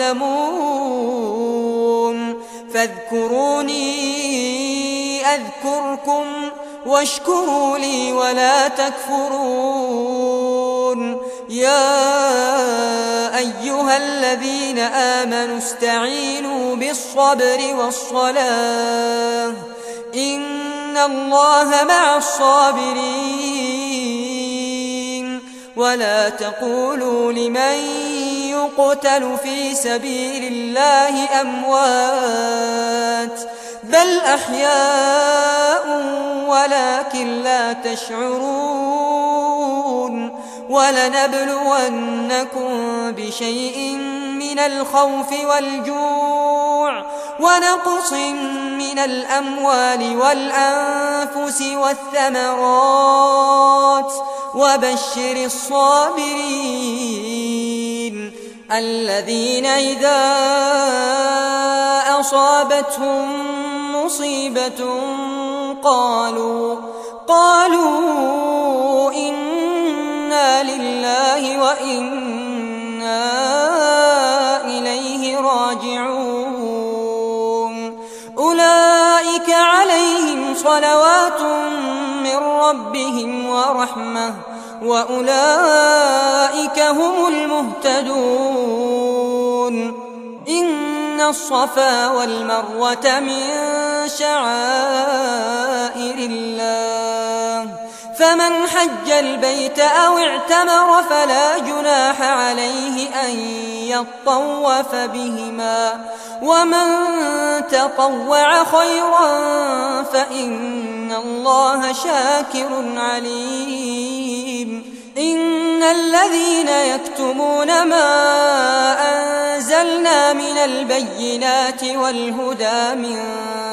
تعلمون فاذكروني أذكركم واشكروا لي ولا تكفرون يا أيها الذين آمنوا استعينوا بالصبر والصلاة إن الله مع الصابرين ولا تقولوا لمن يقتل في سبيل الله أموات بل أحياء ولكن لا تشعرون ولنبلونكم بشيء من الخوف والجوع ونقص من الأموال والأنفس والثمرات وبشر الصابرين الذين إذا أصابتهم مصيبة قالوا إنا لله وإنا إليه راجعون أولئك عليهم صلوات من ربهم ورحمة وأولئك هم المهتدون إن الصفا والمروة من شعائر الله فمن حج البيت أو اعتمر فلا جناح عليه أن يطوف بهما ومن تطوع خيرا فإن الله شاكر عليم إن الذين يكتمون ما أنزلنا من البينات والهدى من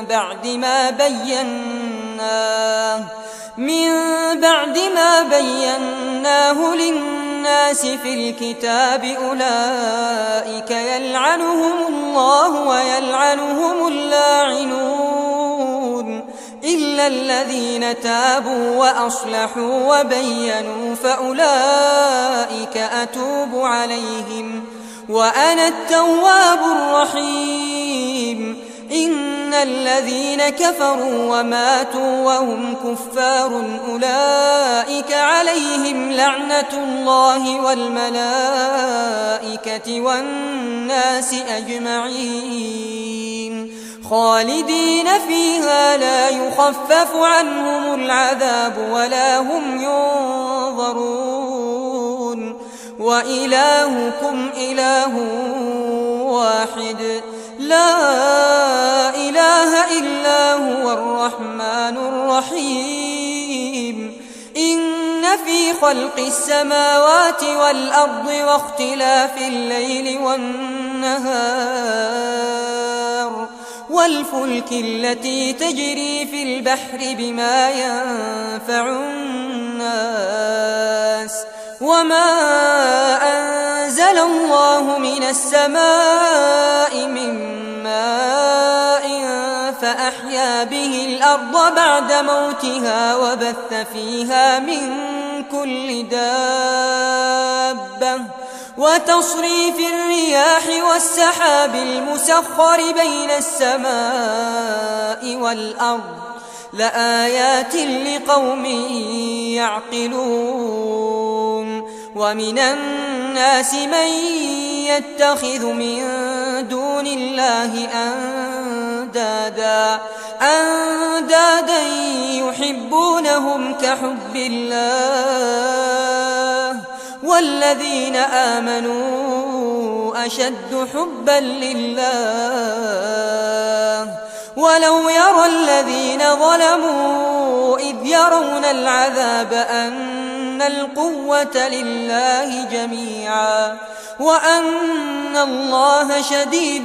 بعد ما بيناه للناس في الكتاب أولئك يلعنهم الله ويلعنهم اللاعنون إلا الذين تابوا وأصلحوا وبينوا فأولئك أتوب عليهم وأنا التواب الرحيم إن الذين كفروا وماتوا وهم كفار أولئك عليهم لعنة الله والملائكة والناس أجمعين خالدين فيها لا يخفف عنهم العذاب ولا هم ينظرون وإلهكم إله واحد لا إله إلا هو الرحمن الرحيم إن في خلق السماوات والأرض واختلاف الليل والنهار والفلك التي تجري في البحر بما ينفع الناس وما أنزل الله من السماء من ماء فأحيا به الأرض بعد موتها وبث فيها من كل دابة وتصريف الرياح والسحاب المسخر بين السماء والأرض لآيات لقوم يعقلون ومن الناس من يتخذ من دون الله أندادا يحبونهم كحب الله والذين آمنوا أشد حبا لله ولو يرى الذين ظلموا إذ يرون العذاب أن القوة لله جميعا وأن الله شديد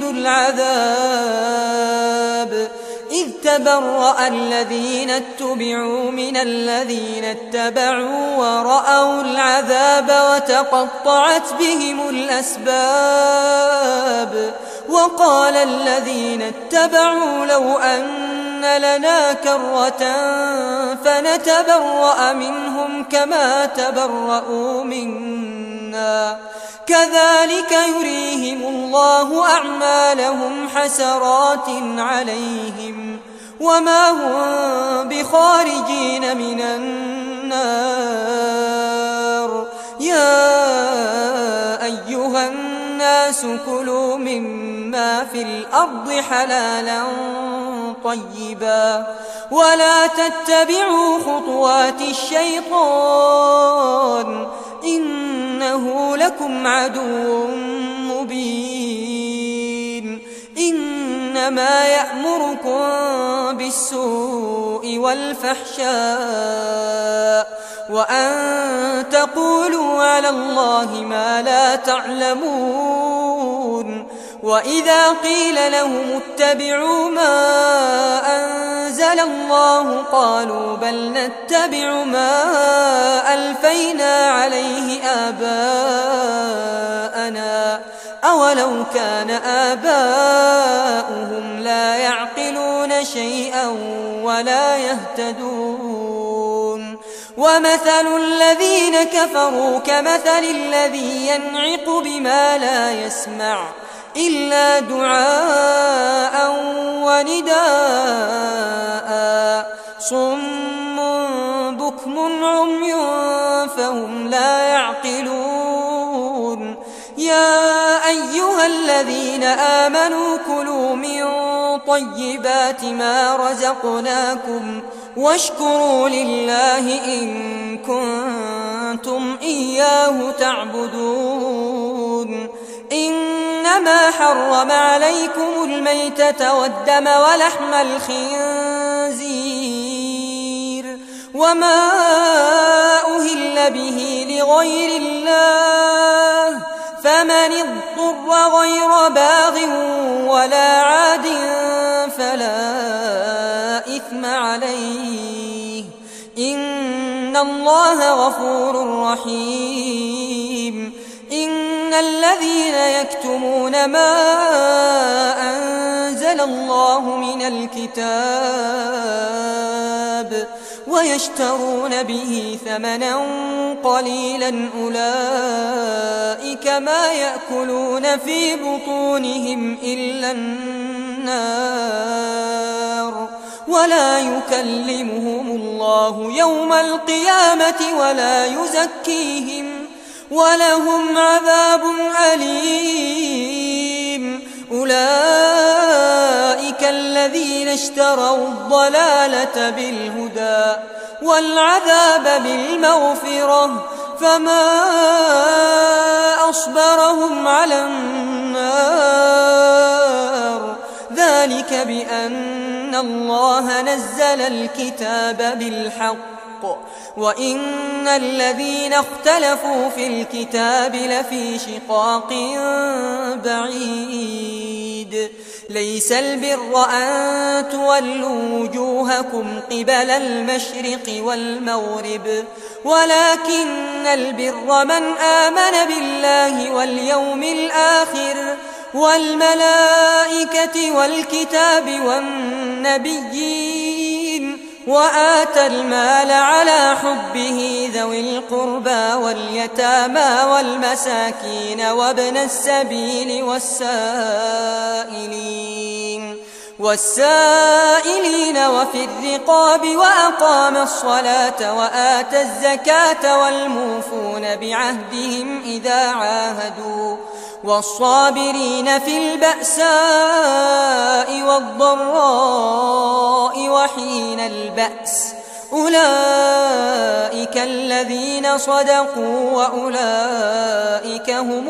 العذاب إذ تبرأ الذين اتبعوا من الذين اتبعوا ورأوا العذاب وتقطعت بهم الأسباب وقال الذين اتبعوا لو أن لنا كرة فنتبرأ منهم كما تبرأوا منا كذلك يريهم الله أعمالهم حسرات عليهم وما هم بخارجين من النار يا أيها الناس كلوا مما في الأرض حلالا طيبا ولا تتبعوا خطوات الشيطان إنه لكم عدو مبين إنما يأمركم بالسوء والفحشاء وأن تقولوا على الله ما لا تعلمون وإذا قيل لهم اتبعوا ما أنزل الله قالوا بل نتبع ما ألفينا عليه آباءنا أولو كان آباؤهم لا يعقلون شيئا ولا يهتدون ومثل الذين كفروا كمثل الذي ينعق بما لا يسمع إلا دعاء ونداء صم بكم عمي فهم لا يعقلون يا أيها الذين آمنوا كلوا من طيبات ما رزقناكم واشكروا لله إن كنتم إياه تعبدون إنما حرم عليكم الميتة والدم ولحم الخنزير وما أهل به لغير الله فمن اضطر غير باغ ولا عاد فلا إثم عليه إن الله غفور رحيم إن الذين يكتمون ما أنزل الله من الكتاب ويشترون به ثمنا قليلا أولئك ما يأكلون في بطونهم إلا النار ولا يكلمهم الله يوم القيامة ولا يزكيهم ولهم عذاب أليم. أولئك الذين اشتروا الضلالة بالهدى والعذاب بالمغفرة فما أصبرهم على النار ذلك بأن الله نزل الكتاب بالحق وإن الذين اختلفوا في الكتاب لفي شقاق بعيد. ليس البر أن تولوا وجوهكم قبل المشرق والمغرب ولكن البر من آمن بالله واليوم الآخر والملائكة والكتاب والنبيين وآتى المال على حبه ذوي القربى واليتامى والمساكين وابن السبيل والسائلين وفي الرقاب وأقام الصلاة وآتى الزكاة والموفون بعهدهم إذا عاهدوا والصابرين في البأساء والضراء وحين البأس أولئك الذين صدقوا وأولئك هم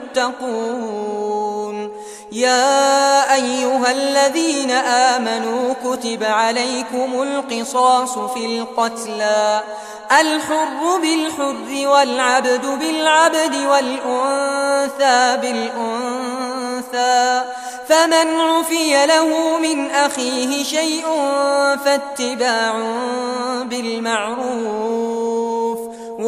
المتقون. يا أيها الذين آمنوا كتب عليكم القصاص في القتلى الحر بالحر والعبد بالعبد والأنثى بالأنثى فمن عفي له من أخيه شيء فاتباع بالمعروف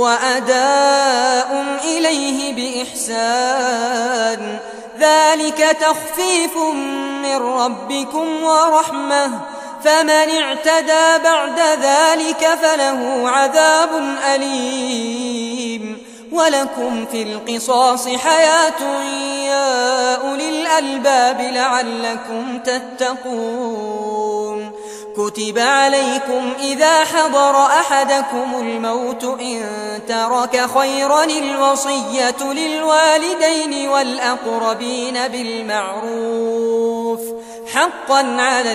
وأداء إليه بإحسان ذلك تخفيف من ربكم ورحمة فمن اعتدى بعد ذلك فله عذاب أليم. ولكم في القصاص حياة يا أولي الألباب لعلكم تتقون. كتب عليكم إذا حضر أحدكم الموت إن ترك خيرا الوصية للوالدين والأقربين بالمعروف حقا على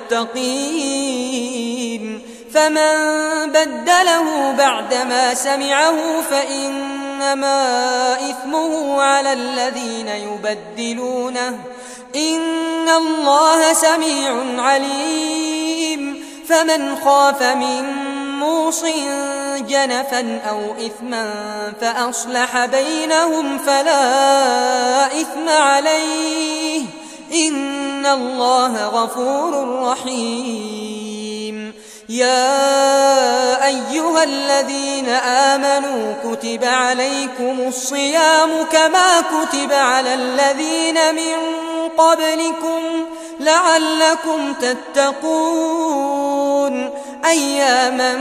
المتقين فمن بدله بعدما سمعه فإنما إثمه على الذين يبدلونه إن الله سميع عليم. فمن خاف من موص جنفا أو إثما فأصلح بينهم فلا إثم عليه إن الله غفور رحيم. يا أيها الذين آمنوا كتب عليكم الصيام كما كتب على الذين من قبلكم لعلكم تتقون أياما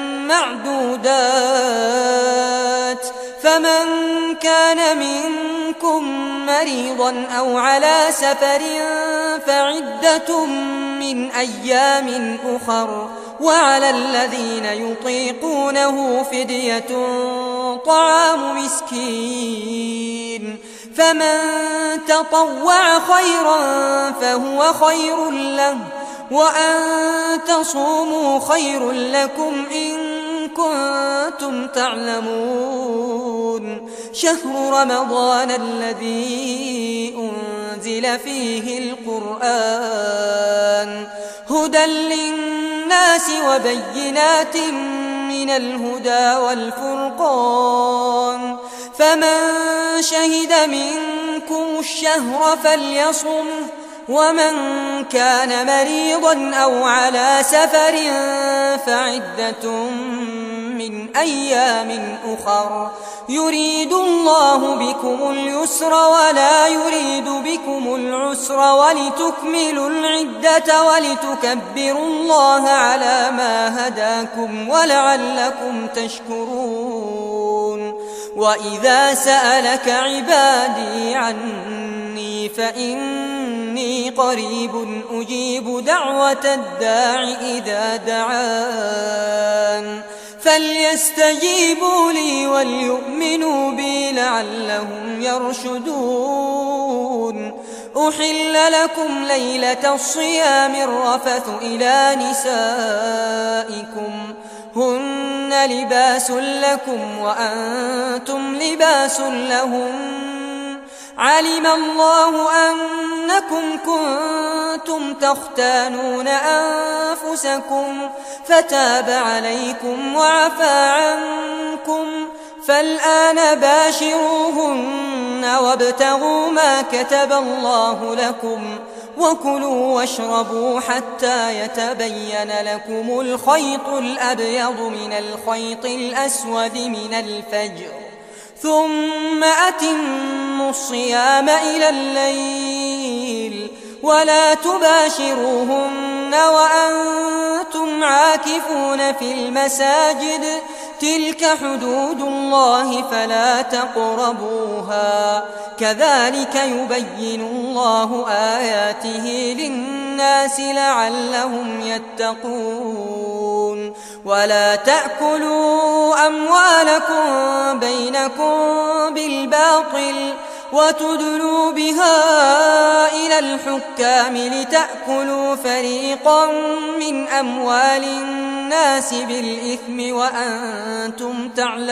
معدودات فمن كان منكم مريضا أو على سفر فعدة من أيام أخر وعلى الذين يطيقونه فدية طعام مسكين فمن تطوع خيرا فهو خير له وأن تصوموا خير لكم إن كنتم تعلمون. شهر رمضان الذي أنزل فيه القرآن هدى للناس وبينات من الهدى والفرقان فمن شهد منكم الشهر فليصم ومن كان مريضا أو على سفر فعدة من أيام أخر يريد الله بكم اليسر ولا يريد بكم العسر ولتكملوا العدة ولتكبروا الله على ما هداكم ولعلكم تشكرون. وإذا سألك عبادي عني فإني قريب أجيب دعوة الداع إذا دعان فليستجيبوا لي وليؤمنوا بي لعلهم يرشدون. أحل لكم ليلة الصيام الرفث إلى نسائكم هن لباس لكم وأنتم لباس لهم علم الله أنكم كنتم تختانون أنفسكم فتاب عليكم وعفى عنكم فالآن باشروهن وابتغوا ما كتب الله لكم وكلوا واشربوا حتى يتبين لكم الخيط الأبيض من الخيط الأسود من الفجر ثم أتموا الصيام إلى الليل ولا تباشروهن وأنتم عاكفون في المساجد تلك حدود الله فلا تقربوها كذلك يبين الله آياته للناس لعلهم يتقون. ولا تأكلوا أموالكم بينكم بالباطل وتدلوا بها إلى الحكام لتأكلوا فريقا من أموال الناس بالإثم وأنتم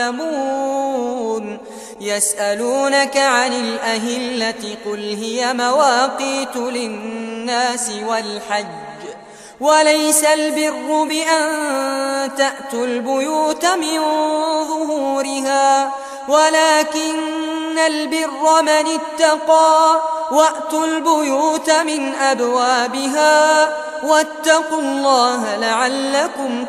تعلمون. يسألونك عن الأهلة قل هي مواقيت للناس والحج وليس البر بأن تأتوا البيوت من ظهورها ولكن البر من اتقى وأتوا البيوت من أبوابها واتقوا الله لعلكم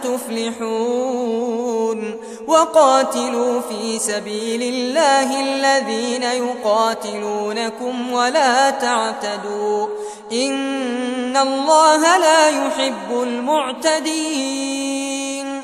تفلحون. وقاتلوا في سبيل الله الذين يقاتلونكم ولا تعتدوا إن الله لا يحب المعتدين.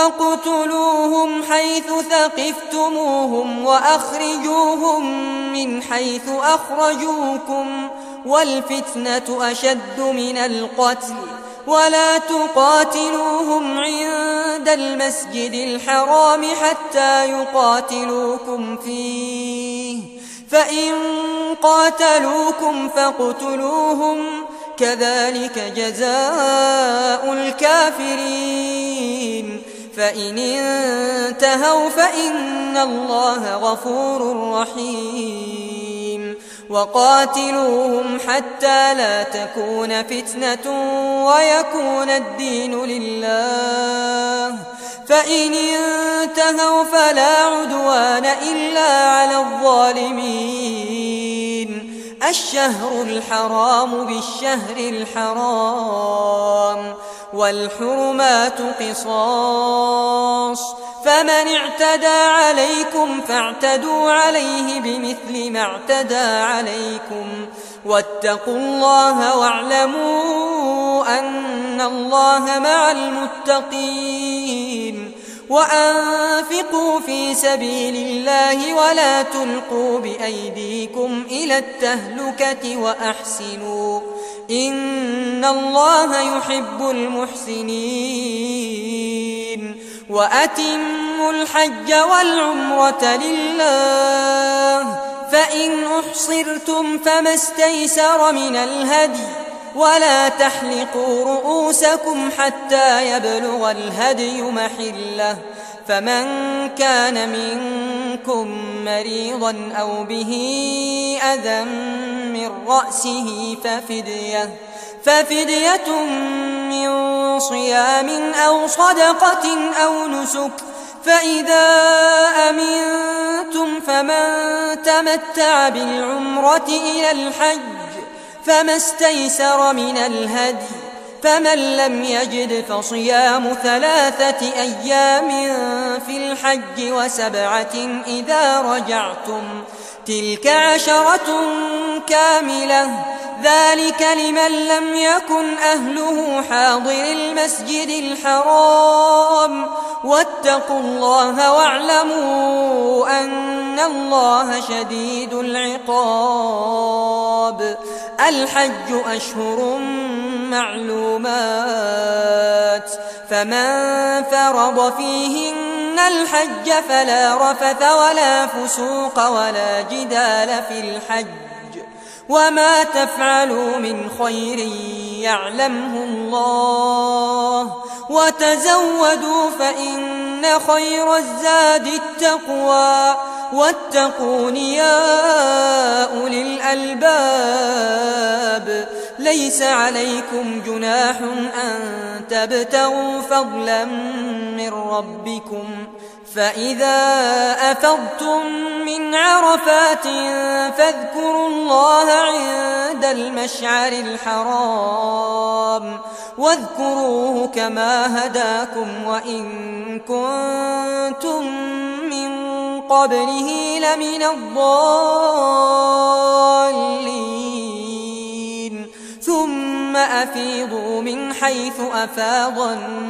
وقتلوهم حيث ثقفتموهم وأخرجوهم من حيث أخرجوكم والفتنة أشد من القتل ولا تقاتلوهم عند المسجد الحرام حتى يقاتلوكم فيه فإن قاتلوكم فاقتلوهم كذلك جزاء الكافرين. فإن انتهوا فإن الله غفور رحيم. وقاتلوهم حتى لا تكون فتنة ويكون الدين لله فإن انتهوا فلا عدوان إلا على الظالمين. الشهر الحرام بالشهر الحرام والحرمات قصاص فمن اعتدى عليكم فاعتدوا عليه بمثل ما اعتدى عليكم واتقوا الله واعلموا أن الله مع المتقين. وأنفقوا في سبيل الله ولا تلقوا بأيديكم إلى التهلكة وأحسنوا إن الله يحب المحسنين. وأتموا الحج والعمرة لله فإن أحصرتم فما استيسر من الهدي ولا تحلقوا رؤوسكم حتى يبلغ الهدي محله فمن كان منكم مريضا أو به أذى من رأسه ففدية من صيام أو صدقة أو نسك فإذا أمنتم فمن تمتع بالعمرة إلى الحج فما استيسر من الهدي فمن لم يجد فصيام 3 أيام في الحج و7 إذا رجعتم تلك 10 كاملة ذلك لمن لم يكن أهله حاضر المسجد الحرام واتقوا الله واعلموا أن وإن الله شديد العقاب. الحج أشهر معلومات، فمن فرض فيهن الحج فلا رفث ولا فسوق ولا جدال في الحج، وما تفعلوا من خير يعلمه الله، وتزودوا فإن خير الزاد التقوى، واتقون يا أولي الألباب. ليس عليكم جناح أن تبتغوا فضلا من ربكم، فإذا أفضتم من عرفات فاذكروا الله عند المشعر الحرام، واذكروه كما هداكم وإن كنتم من قبله لمن الضالين. ثم أفيضوا من حيث أفاض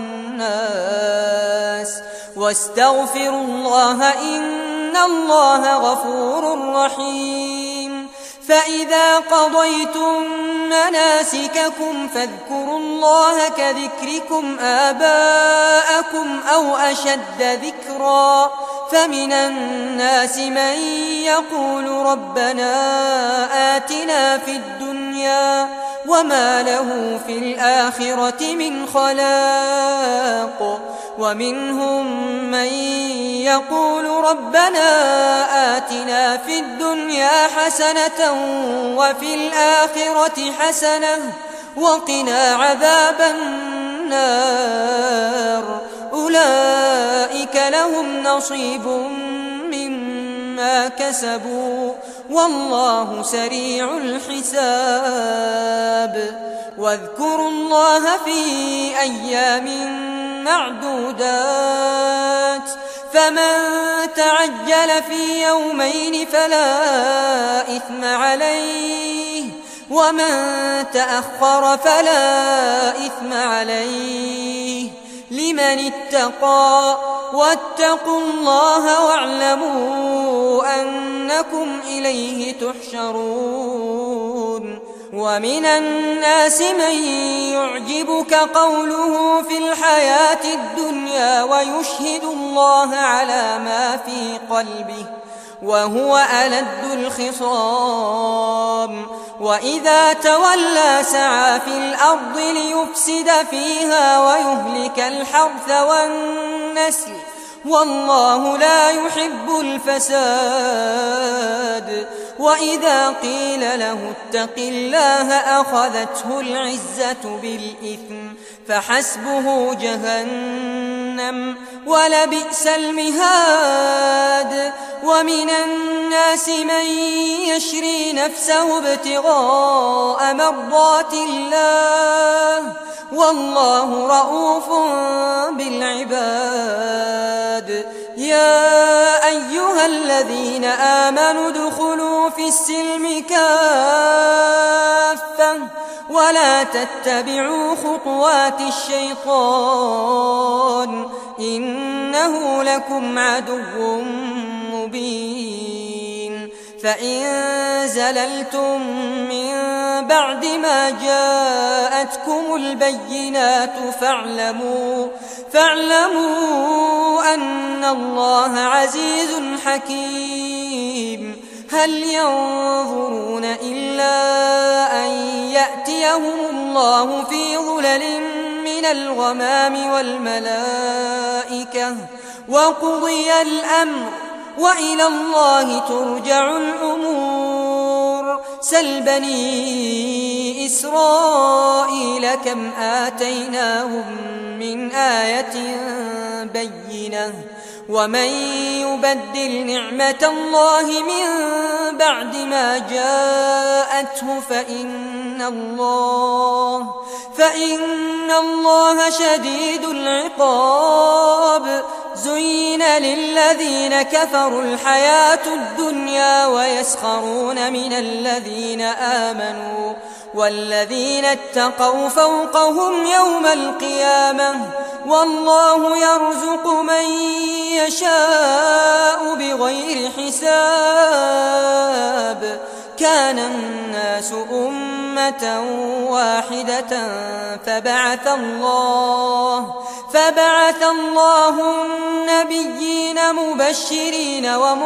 الناس واستغفروا الله إن الله غفور رحيم. فإذا قضيتم مناسككم فاذكروا الله كذكركم آباءكم أو أشد ذكرا، فمن الناس من يقول ربنا آتنا في الدنيا وما له في الآخرة من خلاق، ومنهم من يقول ربنا آتنا في الدنيا حسنة وفي الآخرة حسنة وقنا عذاب النار. أولئك لهم نصيب مما كسبوا والله سريع الحساب. واذكروا الله في أيام معدودات، فمن تعجل في يومين فلا إثم عليه، ومن تأخر فلا إثم عليه، لمن اتقى. واتقوا الله واعلموا أنكم إليه تحشرون. ومن الناس من يعجبك قوله في الحياة الدنيا ويشهد الله على ما في قلبه وهو ألد الخصام، وإذا تولى سعى في الأرض ليفسد فيها ويهلك الحرث والنسل والله لا يحب الفساد. وإذا قيل له اتق الله أخذته العزة بالإثم فحسبه جهنم ولبئس المهاد. ومن الناس من يشري نفسه ابتغاء مرضات الله والله رؤوف بالعباد. يا أيها الذين آمنوا ادخلوا في السلم كافة ولا تتبعوا خطوات الشيطان إنه لكم عدو مبين. فإن زللتم من بعد ما جاءتكم البينات فاعلموا أن الله عزيز حكيم. هل ينظرون إلا أن يأتيهم الله في ظلل من الغمام والملائكة وقضي الأمر وإلى الله ترجع الأمور. سل بني إسرائيل كم آتيناهم من آية بينة ومن يبدل نعمة الله من بعد ما جاءته فإن الله شديد العقاب. زين للذين كفروا الحياة الدنيا ويسخرون من الذين آمنوا والذين اتقوا فوقهم يوم القيامة والله يرزق من يشاء بغير حساب. كان الناس أمة واحدة فبعث الله النبيين مبشرين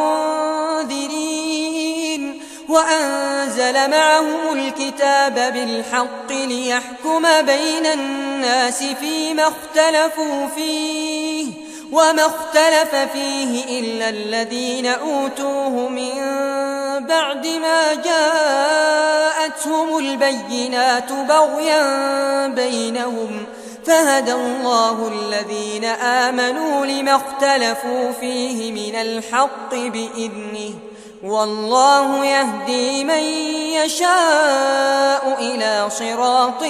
ومنذرين وأنزل معهم الكتاب بالحق ليحكم بين الناس فيما اختلفوا فيه وما اختلف فيه إلا الذين أوتوه من بعد ما جاءتهم البينات بغيا بينهم فهدى الله الذين آمنوا لما اختلفوا فيه من الحق بإذنه والله يهدي من يشاء إلى صراط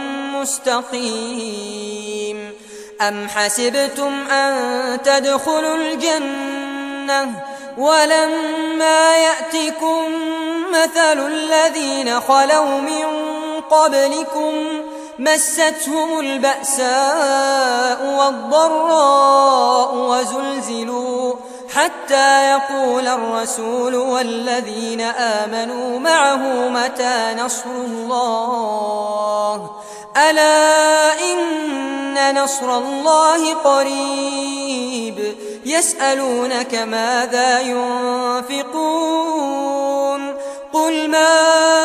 مستقيم. أم حسبتم أن تدخلوا الجنة ولما يأتكم مثل الذين خلوا من قبلكم مستهم البأساء والضراء وزلزلوا حتى يقول الرسول والذين آمنوا معه متى نصر الله ألا إن نصر الله قريب. يسألونك ماذا ينفقون قل ما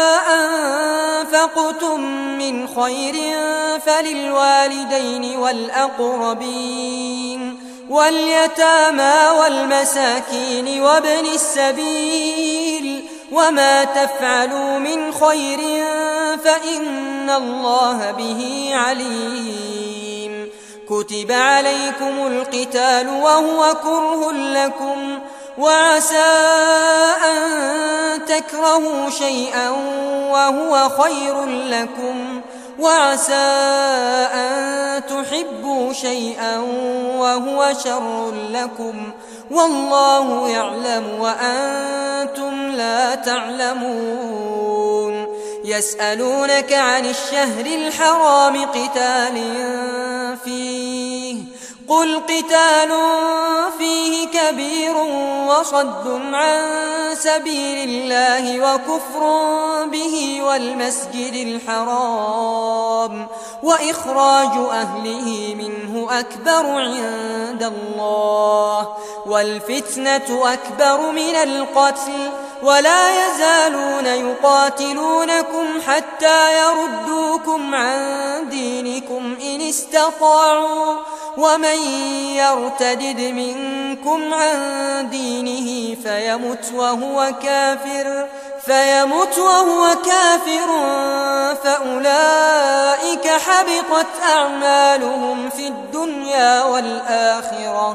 أنفقتم من خير فللوالدين والأقربين واليتامى والمساكين وابن السبيل وما تفعلوا من خير فإن الله به عليم. كتب عليكم القتال وهو كره لكم وعسى أن تكرهوا شيئا وهو خير لكم وعسى أن تحبوا شيئا وهو شر لكم والله يعلم وأنتم لا تعلمون. يسألونك عن الشهر الحرام قتال فيه قل قتال فيه كبير وصد عن سبيل الله وكفر به والمسجد الحرام وإخراج أهله منه أكبر عند الله والفتنة أكبر من القتل ولا يزالون يقاتلونكم حتى يردوكم عن دينكم إن استطاعوا ومن يرتدد منكم عن دينه فيمت وهو كافر فأولئك حبطت أعمالهم في الدنيا والآخرة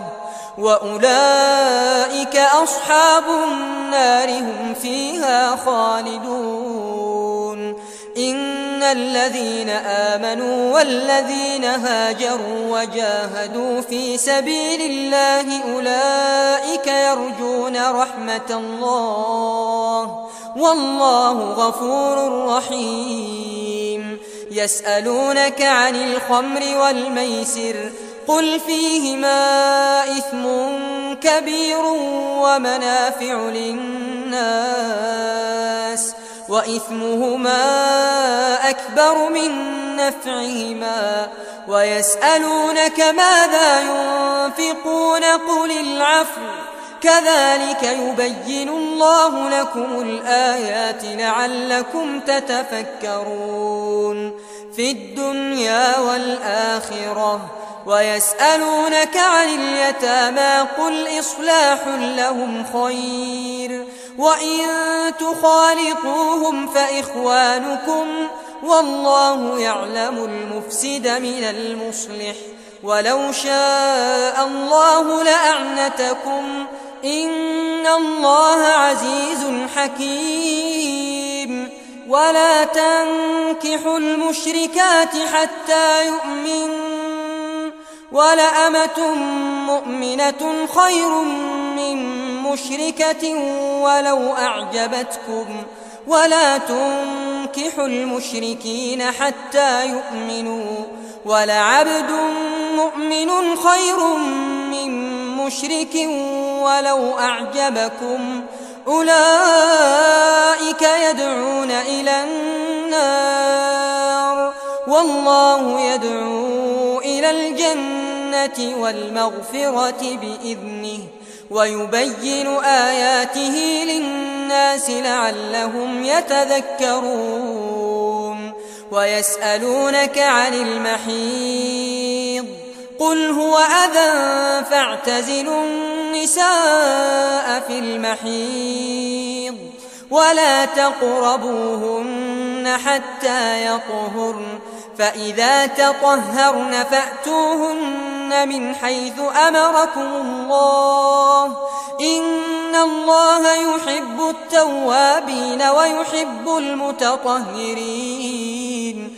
وأولئك أصحاب النار هم فيها خالدون. إن الذين آمنوا والذين هاجروا وجاهدوا في سبيل الله أولئك يرجون رحمة الله والله غفور رحيم. يسألونك عن الخمر والميسر قل فيهما إثم كبير ومنافع للناس وإثمهما أكبر من نفعهما ويسألونك ماذا ينفقون قل العفو كذلك يبين الله لكم الآيات لعلكم تتفكرون في الدنيا والآخرة. ويسألونك عن اليتامى قل إصلاح لهم خير وإن تخالطوهم فإخوانكم والله يعلم المفسد من المصلح ولو شاء الله لأعنتكم إن الله عزيز حكيم. ولا تنكحوا المشركات حتى يؤمنوا ولأمة مؤمنة خير من مشركة ولو أعجبتكم ولا تنكحوا تنكحوا المشركين حتى يؤمنوا ولعبد مؤمن خير من مشرك ولو أعجبكم أولئك يدعون إلى النار والله يدعو إلى الجنة والمغفرة بإذنه ويبين آياته للناس لعلهم يتذكرون ويسألونك عن المحيض قل هو أذى فاعتزلوا النساء في المحيض ولا تقربوهن حتى يطهرن فإذا تطهرن فأتوهن من حيث أمركم الله إن الله يحب التوابين ويحب المتطهرين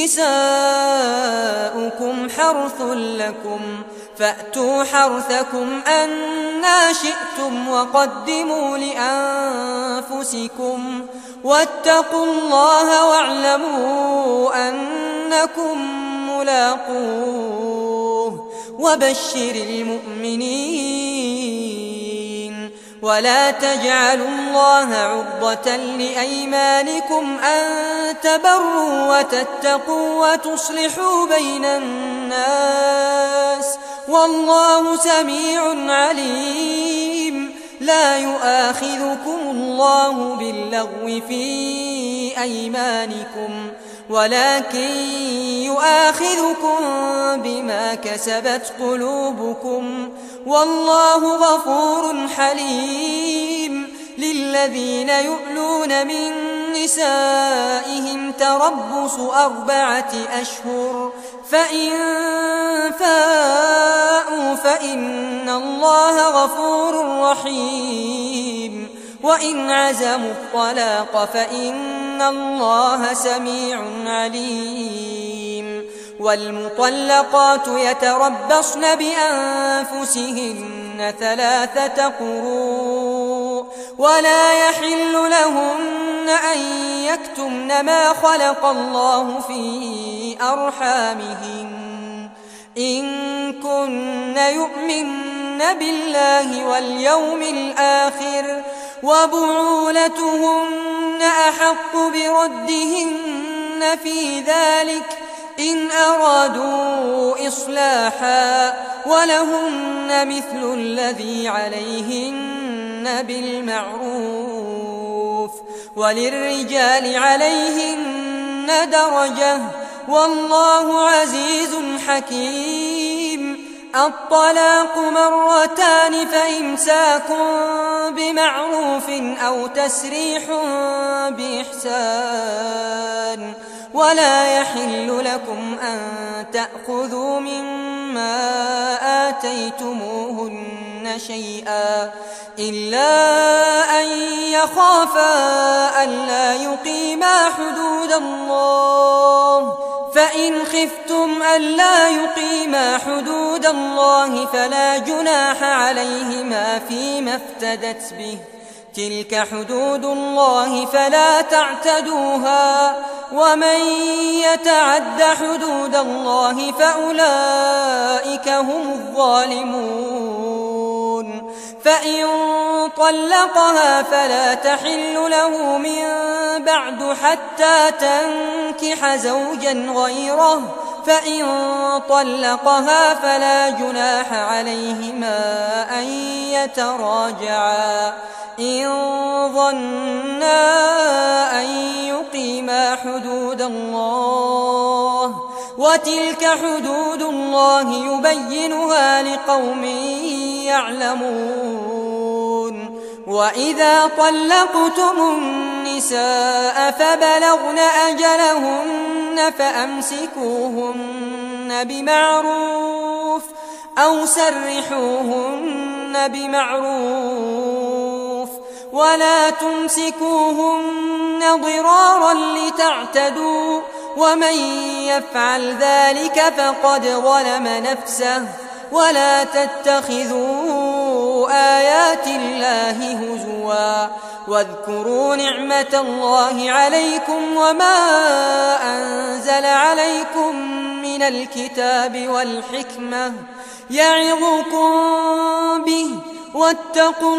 نساؤكم حرث لكم فأتوا حرثكم أنى شئتم وقدموا لأنفسكم واتقوا الله واعلموا أنكم ملاقوه وبشر المؤمنين ولا تجعلوا الله عرضة لأيمانكم أن تبروا وتتقوا وتصلحوا بين الناس والله سميع عليم لا يؤاخذكم الله باللغو في أيمانكم ولكن يؤاخذكم بما كسبت قلوبكم والله غفور حليم للذين يؤلون من نسائهم تربص 4 أشهر فإن فاءوا فإن الله غفور رحيم وإن عزموا الطلاق فإن الله سميع عليم والمطلقات يتربصن بأنفسهن 3 قروء ولا يحل لهن أن يكتمن ما خلق الله في أرحامهن إن كن يؤمن بالله واليوم الآخر وبعولتهن أحق بردهن في ذلك إن أرادوا إصلاحا ولهن مثل الذي عليهن بالمعروف وللرجال عليهن درجة والله عزيز حكيم الطلاق 2 فإمساك بمعروف أو تسريح بإحسان ولا يحل لكم أن تأخذوا مما آتيتموهن شيئا إلا أن يخافا ألا يقيما حدود الله فإن خفتم ألا يقيما حدود الله فلا جناح عليهما فيما افتدت به تلك حدود الله فلا تعتدوها ومن يتعد حدود الله فأولئك هم الظالمون فإن طلقها فلا تحل له من بعد حتى تنكح زوجا غيره فإن طلقها فلا جناح عليهما أن يتراجعا إن ظنا أن يقيما حدود الله وتلك حدود الله يبينها لقوم يعلمون وإذا طلقتم النساء فبلغن أجلهن فأمسكوهن بمعروف أو سرحوهن بمعروف ولا تمسكوهن ضرارا لتعتدوا ومن يفعل ذلك فقد ظلم نفسه ولا تتخذوا آيات الله هزوا واذكروا نعمة الله عليكم وما أنزل عليكم من الكتاب والحكمة يعظكم به واتقوا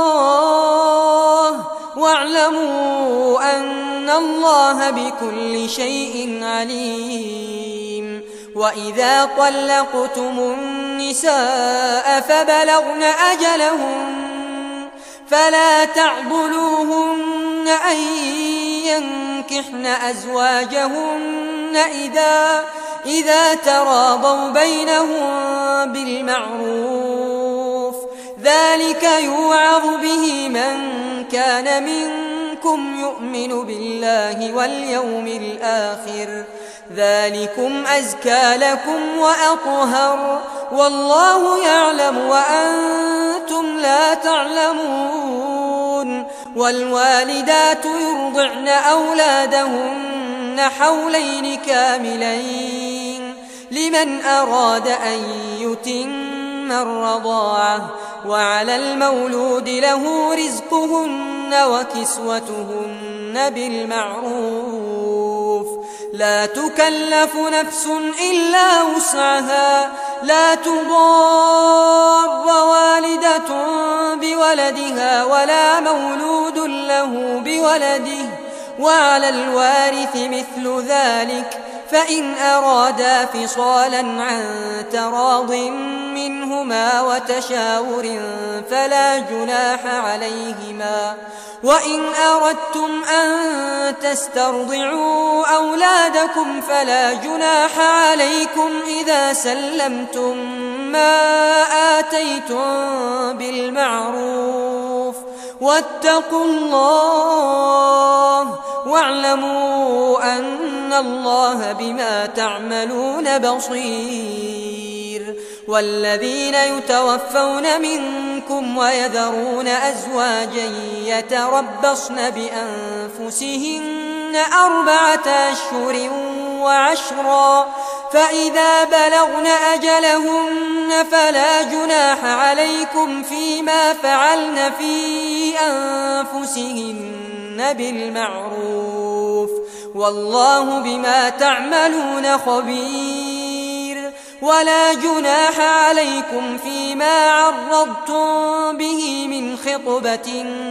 الله واعلموا أن الله بكل شيء عليم. وإذا طلقتم النساء فبلغن أجلهن فلا تعضلوهن أن ينكحن أزواجهن إذا تراضوا بينهم بالمعروف ذلك يوعظ به من كان منكم يؤمن بالله واليوم الآخر ذلكم أزكى لكم وأطهر والله يعلم وأنتم لا تعلمون. والوالدات يرضعن أولادهن حولين كاملين لمن أراد أن يتم الرضاعة وعلى المولود له رزقهن وكسوتهن بالمعروف لا تكلف نفس إلا وسعها لا تضار والدة بولدها ولا مولود له بولده وعلى الوارث مثل ذلك فإن أرادا فصالا عن تراض منهما وتشاور فلا جناح عليهما. وإن أردتم أن تسترضعوا أولادكم فلا جناح عليكم إذا سلمتم ما آتيتم بالمعروف واتقوا الله واعلموا أن الله بما تعملون بصير. والذين يتوفون منكم ويذرون أزواجا يتربصن بأنفسهن 4 أشهر وعشرا فإذا بلغن أجلهن فلا جناح عليكم فيما فعلن في أنفسهن بالمعروف والله بما تعملون خبير. ولا جناح عليكم فيما عرضتم به من خطبة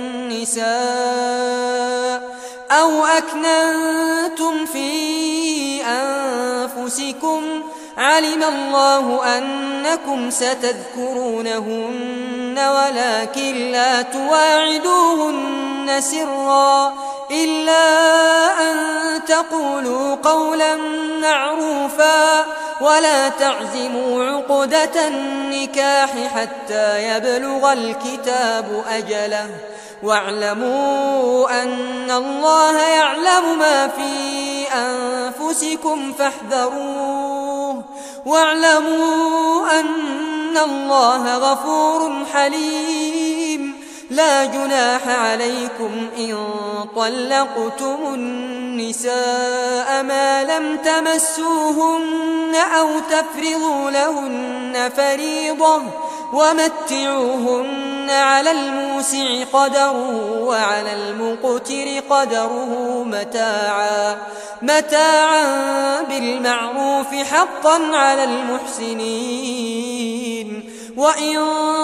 النساء أو أكننتم في أنفسكم علم الله أنكم ستذكرونهن ولكن لا تواعدوهن سرا إلا أن تقولوا قولا معروفا ولا تعزموا عقدة النكاح حتى يبلغ الكتاب أجله واعلموا أن الله يعلم ما في أنفسكم فاحذروه واعلموا أن الله غفور حليم. لا جناح عليكم إن طلقتم النساء ما لم تمسوهن أو تفرضوا لهن فريضة ومتعوهن على الموسع قدره وعلى المقتر قدره متاعا بالمعروف حقا على المحسنين. وإن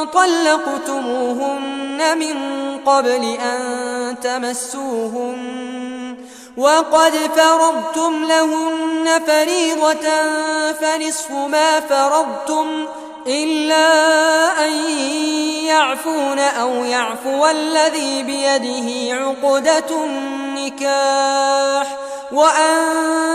طلقتموهن من قبل أن تمسوهن وقد فرضتم لهن فريضة فنصف ما فرضتم إلا أن يعفون أو يعفو الذي بيده عقدة النكاح وأن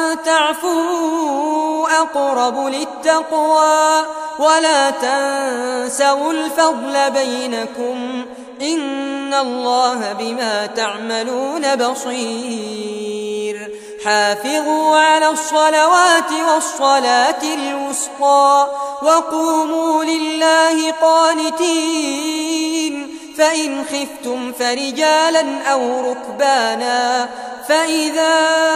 تعفوا أقرب للتقوى ولا تنسوا الفضل بينكم إن الله بما تعملون بصير. حافظوا على الصلوات والصلاة الوسطى وقوموا لله قانتين فإن خفتم فرجالا أو ركبانا فإذا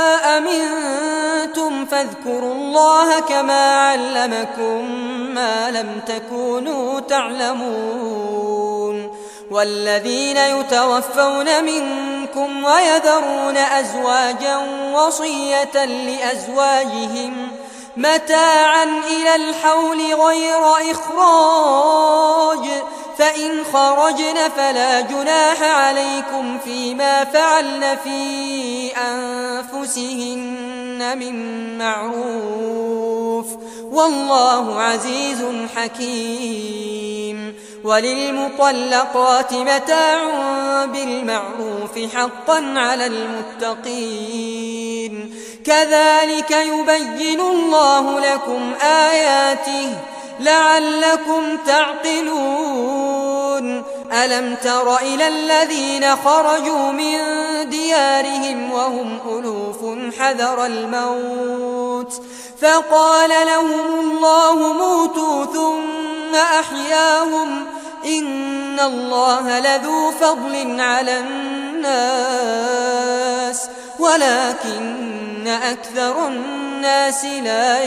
أمنتم فاذكروا الله كما علمكم ما لم تكونوا تعلمون والذين يتوفون منكم ويذرون أزواجا وصية لأزواجهم متاعا إلى الحول غير إخراج فإن خرجن فلا جناح عليكم فيما فعلن في أنفسهن من معروف والله عزيز حكيم. وللمطلقات متاع بالمعروف حقا على المتقين كذلك يبين الله لكم آياته لعلكم تعقلون. ألم تر إلى الذين خرجوا من ديارهم وهم ألوف حذر الموت فقال لهم الله موتوا ثم أحياهم إن الله لذو فضل على الناس ولكن أكثر الناس لا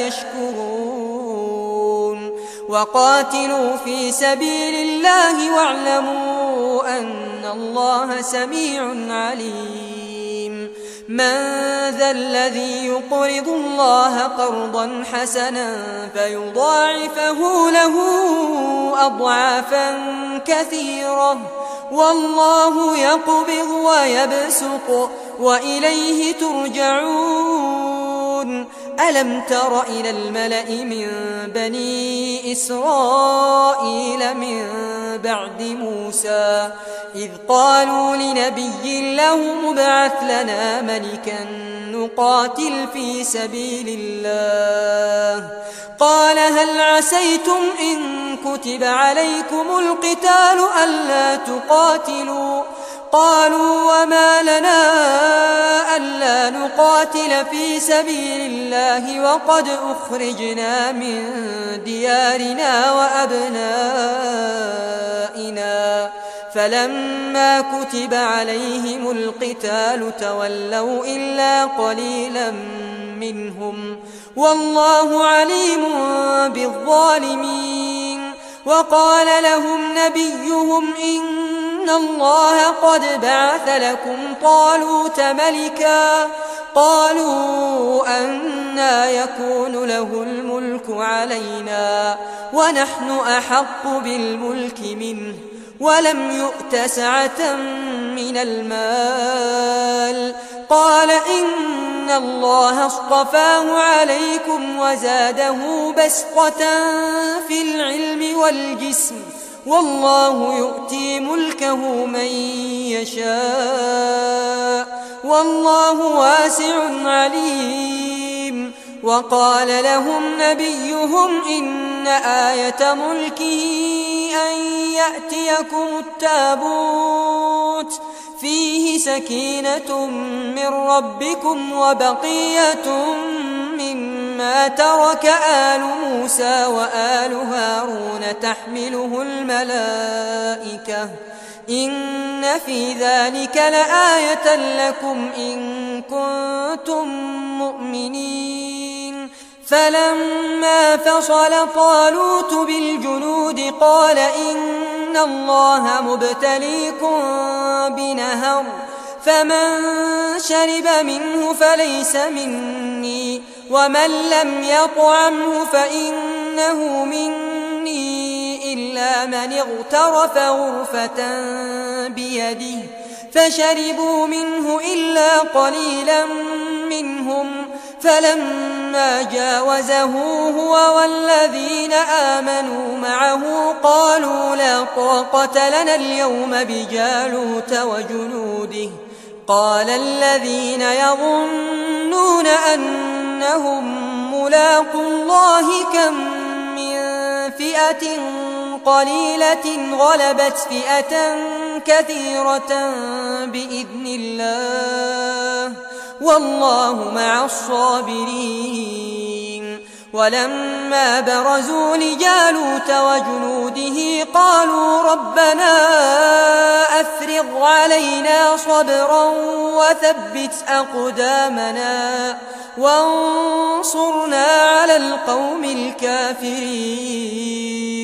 يشكرون. وقاتلوا في سبيل الله واعلموا أن الله سميع عليم. من ذا الذي يقرض الله قرضا حسنا فيضاعفه له أضعافا كثيرة والله يقبض ويبسط وإليه ترجعون. ألم تر إلى الملأ من بني إسرائيل من بعد موسى إذ قالوا لنبي له ابعث لنا ملكا نقاتل في سبيل الله قال هل عسيتم إن كتب عليكم القتال ألا تقاتلوا قالوا وما لنا ألا نقاتل في سبيل الله وقد أخرجنا من ديارنا وأبنائنا فلما كتب عليهم القتال تولوا إلا قليلا منهم والله عليم بالظالمين. وقال لهم نبيهم إن الله قد بعث لكم طالوت ملكا قالوا أنى يكون له الملك علينا ونحن أحق بالملك منه ولم يؤت سعة من المال قال إن الله اصطفاه عليكم وزاده بسطة في العلم والجسم والله يؤتي ملكه من يشاء والله واسع عليم. وقال لهم نبيهم إن آية ملكه أن يأتيكم التابوت فيه سكينة من ربكم وبقية مما ترك آل موسى وآل هارون تحمله الملائكة إن في ذلك لآية لكم إن كنتم مؤمنين. فلما فصل طالوت بالجنود قال إن الله مبتليكم بنهر فمن شرب منه فليس مني ومن لم يطعمه فإنه مني إلا من اغترف غرفة بيده فشربوا منه إلا قليلا منهم فلما جاوزه هو والذين آمنوا معه قالوا لا طاقة لنا اليوم بجالوت وجنوده قال الذين يظنون أنهم ملاقو الله كم من فئة قليلة غلبت فئة كثيرة بإذن الله والله مع الصابرين. ولما برزوا لجالوت وجنوده قالوا ربنا أفرغ علينا صبرا وثبت أقدامنا وانصرنا على القوم الكافرين.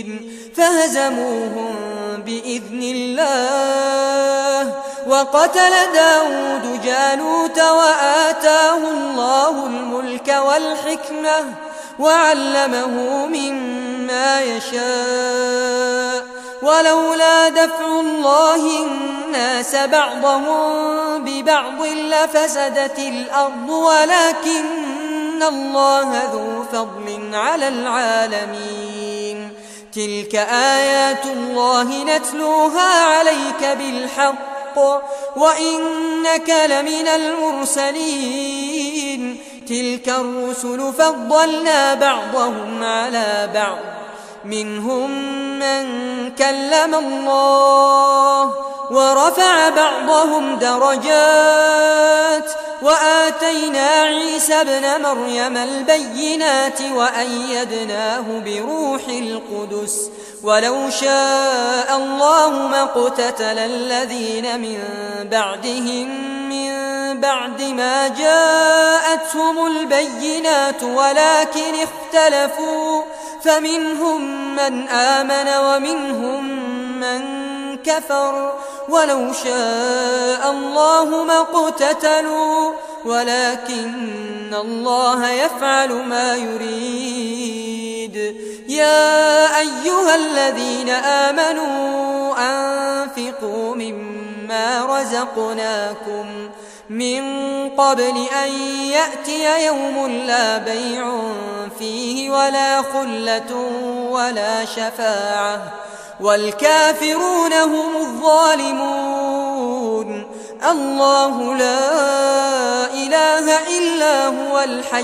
فهزموهم بإذن الله. وقتل داود جالوت وآتاه الله الملك والحكمة وعلمه مما يشاء. ولولا دفع الله الناس بعضهم ببعض لفسدت الأرض ولكن الله ذو فضل على العالمين. تلك آيات الله نتلوها عليك بالحق وإنك لمن المرسلين. تلك الرسل فضلنا بعضهم على بعض منهم من كلم الله ورفع بعضهم درجات. وآتينا عيسى ابن مريم البينات وأيدناه بروح القدس. ولو شاء الله ما اقتتل الذين من بعدهم من بعد ما جاءتهم البينات ولكن اختلفوا فمنهم من آمن ومنهم من كفر. ولو شاء الله ما اقتتلوا ولكن الله يفعل ما يريد. يا أيها الذين آمنوا أنفقوا مما رزقناكم من قبل أن يأتي يوم لا بيع فيه ولا خلة ولا شفاعة والكافرون هم الظالمون. الله لا إله إلا هو الحي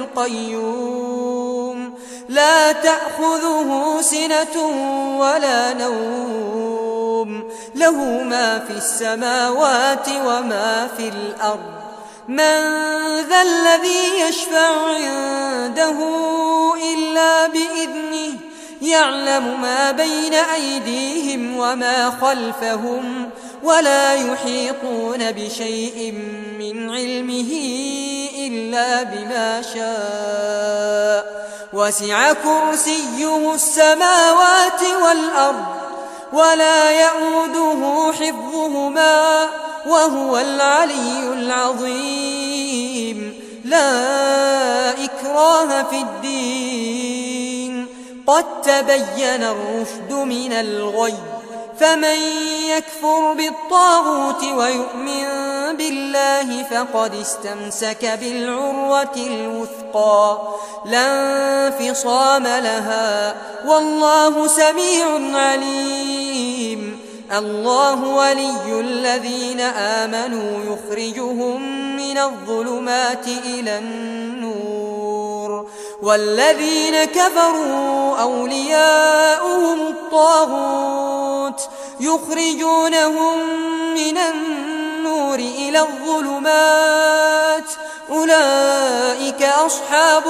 القيوم لا تأخذه سنة ولا نوم له ما في السماوات وما في الأرض. من ذا الذي يشفع عنده إلا بإذنه يعلم ما بين أيديهم وما خلفهم ولا يحيطون بشيء من علمه إلا بما شاء. وسع كرسيه السماوات والأرض ولا يئوده حفظهما وهو العلي العظيم. لا إكراه في الدين قد تبين الرشد من الغي. فمن يكفر بالطاغوت ويؤمن بالله فقد استمسك بالعروة الوثقى لا انفصام لها والله سميع عليم. الله ولي الذين آمنوا يخرجهم من الظلمات إلى النور والذين كفروا أولياؤهم الطاغوت يخرجونهم من النور إلى الظلمات أولئك أصحاب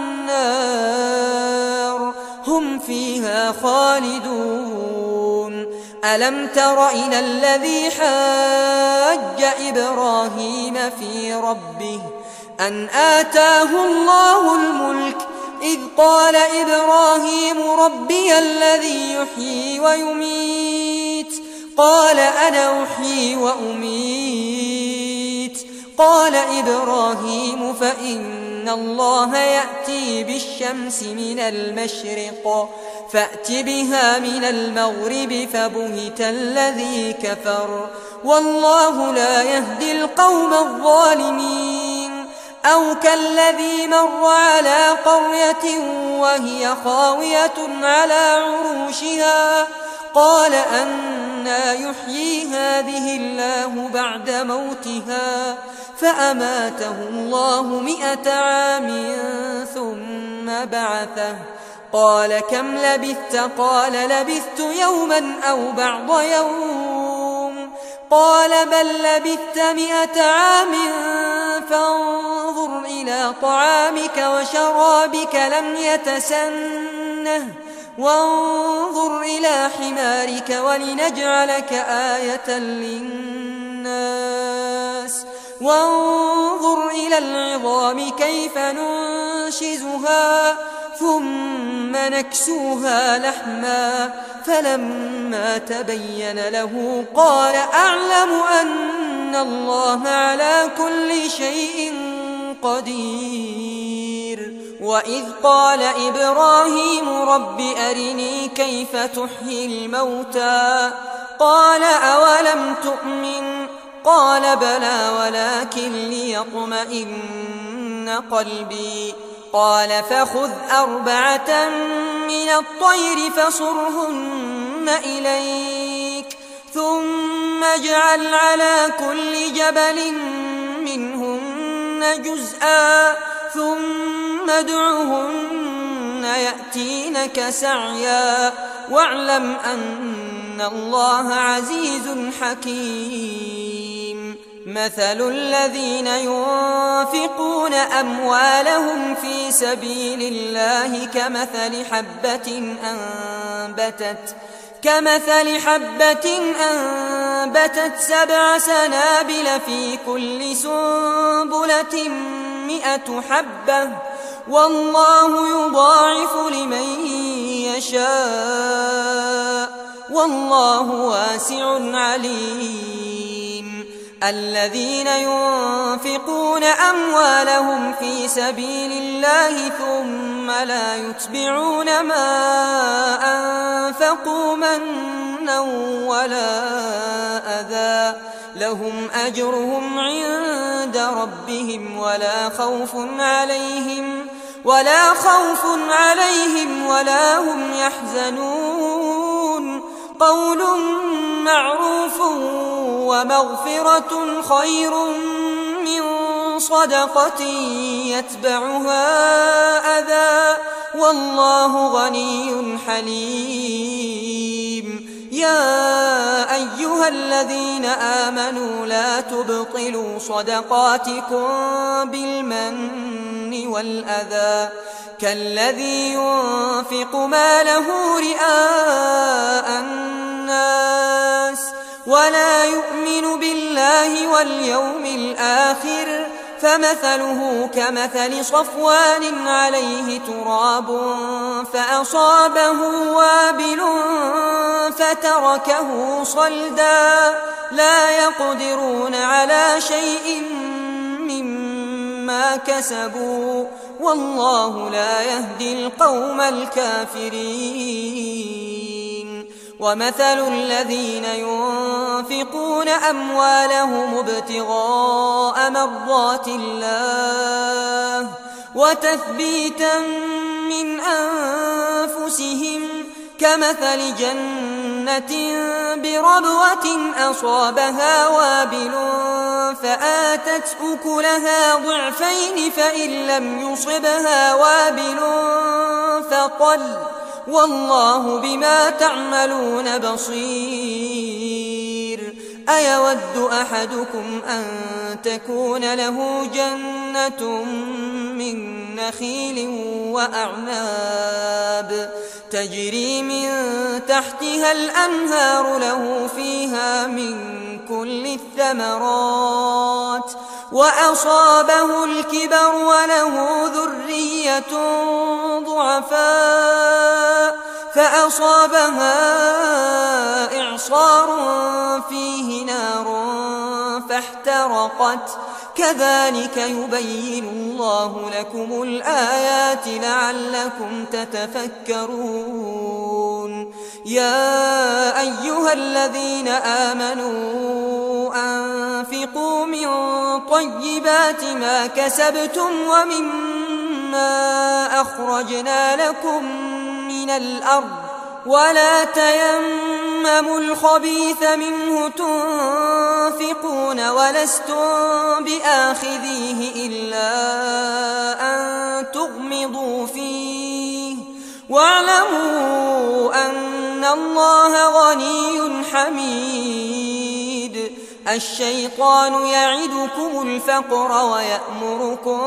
النار هم فيها خالدون. ألم تر إلى الذي حاج إبراهيم في ربه أن آتاه الله الملك إذ قال إبراهيم ربي الذي يحيي ويميت قال أنا أحيي وأميت. قال إبراهيم فإن الله يأتي بالشمس من المشرق فأت بها من المغرب فبهت الذي كفر والله لا يهدي القوم الظالمين. أو كالذي مر على قرية وهي خاوية على عروشها قال أنى يحيي هذه الله بعد موتها فأماته الله 100 عام ثم بعثه قال كم لبثت قال لبثت يوما أو بعض يوم قال بل لبثت 100 عام فانظر إلى طعامك وشرابك لم يتسنه وانظر إلى حمارك ولنجعلك آية للناس وانظر إلى العظام كيف ننشزها ثم نكسوها لحما فلما تبين له قال أعلم أن الله على كل شيء قدير. وإذ قال إبراهيم رب أرني كيف تحيي الموتى قال أولم تؤمن قال بلى ولكن ليطمئن قلبي قال فخذ 4 من الطير فصرهن إليك ثم اجعل على كل جبل منهن جزءا ثم ادعهن يأتينك سعيا واعلم أن الله عزيز حكيم. مثل الذين ينفقون أموالهم في سبيل الله كمثل حبة أنبتت 7 سنابل في كل سنبلة 100 حبة والله يضاعف لمن يشاء والله واسع عليم. الذين ينفقون أموالهم في سبيل الله ثم لا يتبعون ما أنفقوا منا ولا أذى لهم أجرهم عند ربهم ولا خوف عليهم ولا هم يحزنون. قول معروف ومغفرة خير من صدقة يتبعها أذى والله غني حليم. يا أيها الذين آمنوا لا تبطلوا صدقاتكم بالمن والأذى كالذي ينفق ماله رئاء الناس ولا يؤمن بالله واليوم الآخر فمثله كمثل صفوان عليه تراب فأصابه وابل فتركه صلدا لا يقدرون على شيء مما كسبوا والله لا يهدي القوم الكافرين. ومثل الذين ينفقون أموالهم ابتغاء مرضات الله وتثبيتا من أنفسهم كمثل جنة بربوة أصابها وابل فآتت أكلها ضعفين فإن لم يصبها وابل فطل والله بما تعملون بصير. أيود أحدكم أن تكون له جنة من نخيل وأعناب تجري من تحتها الأنهار له فيها من كل الثمرات وأصابه الكبر وله ذرية ضعفاء فأصابها إعصار فيه نار فاحترقت كذلك يبين الله لكم الآيات لعلكم تتفكرون. يا أيها الذين آمنوا أنفقوا من طيبات ما كسبتم ومما أخرجنا لكم من الأرض ولا تيمموا الخبيث منه تنفقون ولستم بآخذيه إلا أن تغمضوا فيه واعلموا أن الله غني حميد. الشيطان يعدكم الفقر ويأمركم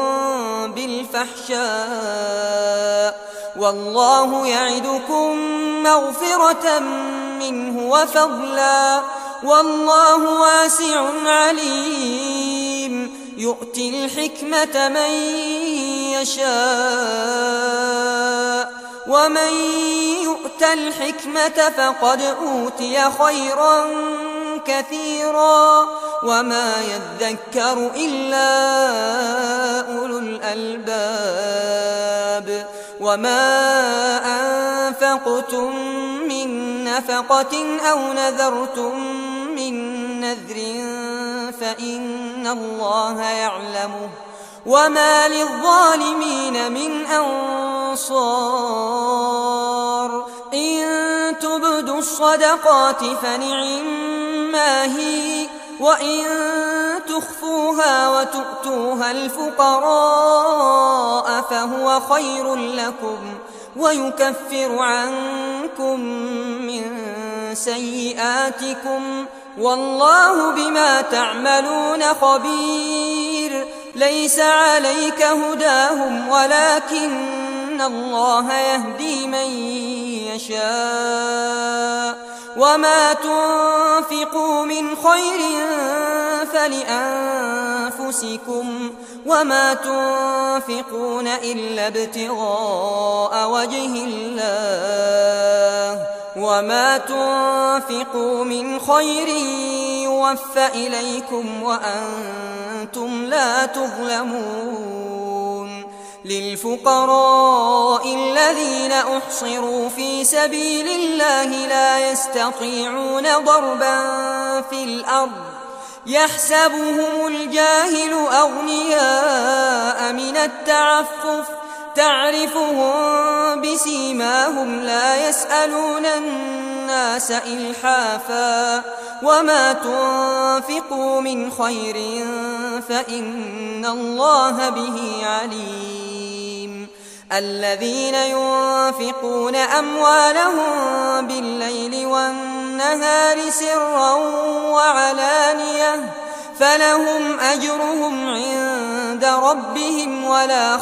بالفحشاء والله يعدكم مغفرة منه وفضلا والله واسع عليم. يؤتي الحكمة من يشاء ومن يؤت الحكمة فقد أوتي خيرا كثيرا وما يذكر إلا أولو الألباب وما أنفقتم من نفقة أو نذرتم من نذر فإن الله يعلمه وما للظالمين من أنصار إن تبدوا الصدقات فنعما هي وإن تخفوها وتؤتوها الفقراء فهو خير لكم ويكفر عنكم من سيئاتكم والله بما تعملون خبير ليس عليك هداهم ولكن الله يهدي من يشاء وما تنفقوا من خير فلأنفسكم وما تنفقون إلا ابتغاء وجه الله وما تنفقوا من خير يوفى إليكم وأنتم لا تظلمون للفقراء الذين أحصروا في سبيل الله لا يستطيعون ضربا في الأرض يحسبهم الجاهل أغنياء من التعفف تعرفهم بسيماهم لا يسألون الناس إلحافا وما تنفقوا من خير فإن الله به عليم الذين ينفقون أموالهم بالليل والنهار سرا وعلانية فلهم أجرهم عند ربهم ولا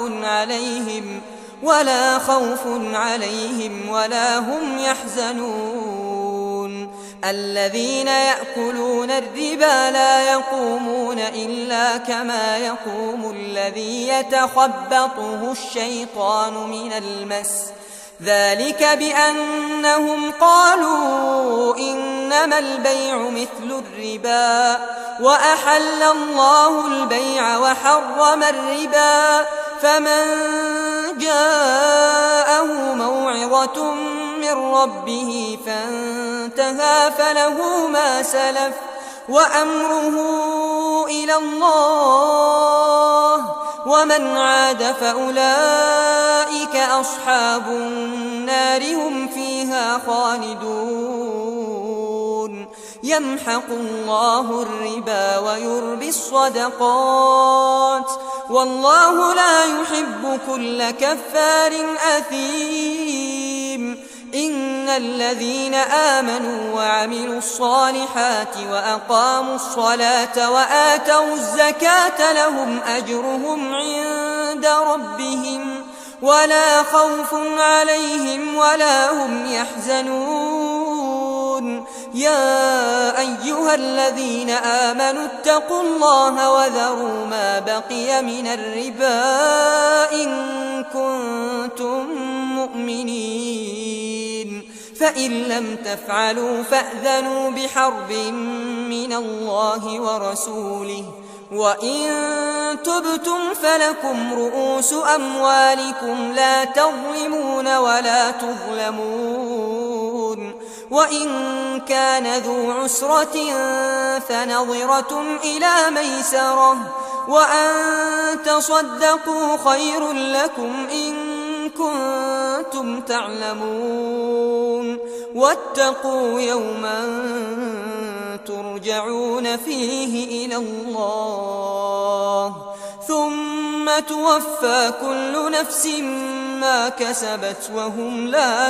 خوف عليهم ولا هم يحزنون الذين يأكلون الربا لا يقومون إلا كما يقوم الذي يتخبطه الشيطان من المس ذلك بأنهم قالوا إنما البيع مثل الربا وأحل الله البيع وحرم الربا فمن جاءه موعظة من ربه فانتهى فله ما سلف وأمره إلى الله ومن عاد فأولئك أصحاب النار هم فيها خالدون يمحق الله الربا ويربي الصدقات والله لا يحب كل كفار أثيم إن الذين آمنوا وعملوا الصالحات وأقاموا الصلاة وآتوا الزكاة لهم أجرهم عند ربهم ولا خوف عليهم ولا هم يحزنون يا أيها الذين آمنوا اتقوا الله وذروا ما بقي من الربا إن كنتم مؤمنين فإن لم تفعلوا فأذنوا بحرب من الله ورسوله وإن تبتم فلكم رؤوس أموالكم لا تظلمون ولا تظلمون وإن كان ذو عسرة فنظرة إلى ميسرة وأن تصدقوا خير لكم إن كنتم تعلمون واتقوا يوما ترجعون فيه إلى الله ثم توفى كل نفس ما كسبت وهم لا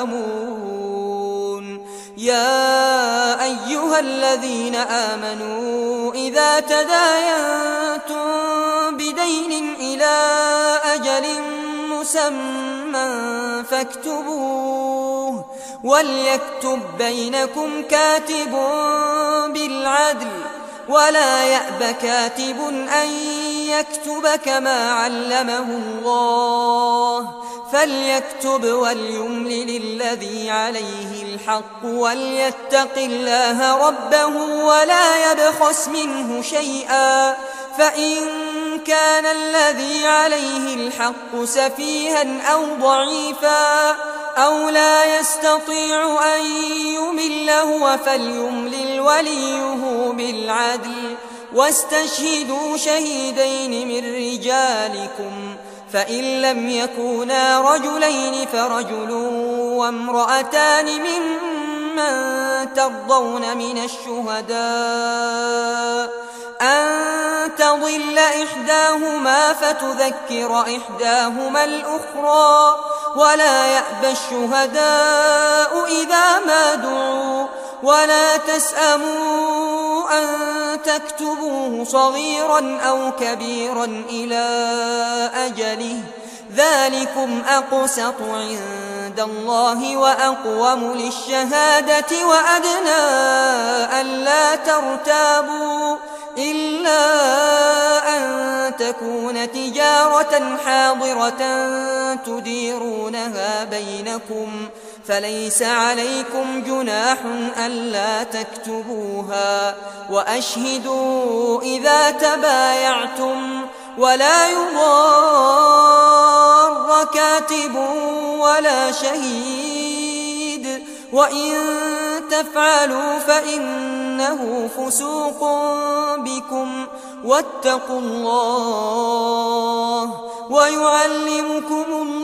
يظلمون يا أيها الذين آمنوا إذا تداينتم بدين إلى أجل مسمى فاكتبوه وليكتب بينكم كاتب بالعدل ولا يأب كاتب أن يكتب كما علمه الله فليكتب وليملل الذي عليه الحق وليتق الله ربه ولا يبخس منه شيئا فإن كان الذي عليه الحق سفيها أو ضعيفا أو لا يستطيع أن يمل هو فليملل وليه بالعدل واستشهدوا شهيدين من رجالكم فإن لم يكونا رجلين فرجل وامرأتان ممن ترضون من الشهداء أن تضل إحداهما فتذكر إحداهما الأخرى ولا يأبى الشهداء إذا ما دعوا ولا تسأموا أن تكتبوه صغيرا أو كبيرا إلى أجله ذلكم أقسط عند الله وأقوم للشهادة وأدنى ألا ترتابوا إلا أن تكون تجارة حاضرة تديرونها بينكم فليس عليكم جناح ألا تكتبوها وأشهدوا إذا تبايعتم ولا يضار كاتب ولا شهيد وإن تفعلوا فإنه فسوق بكم واتقوا الله ويعلمكم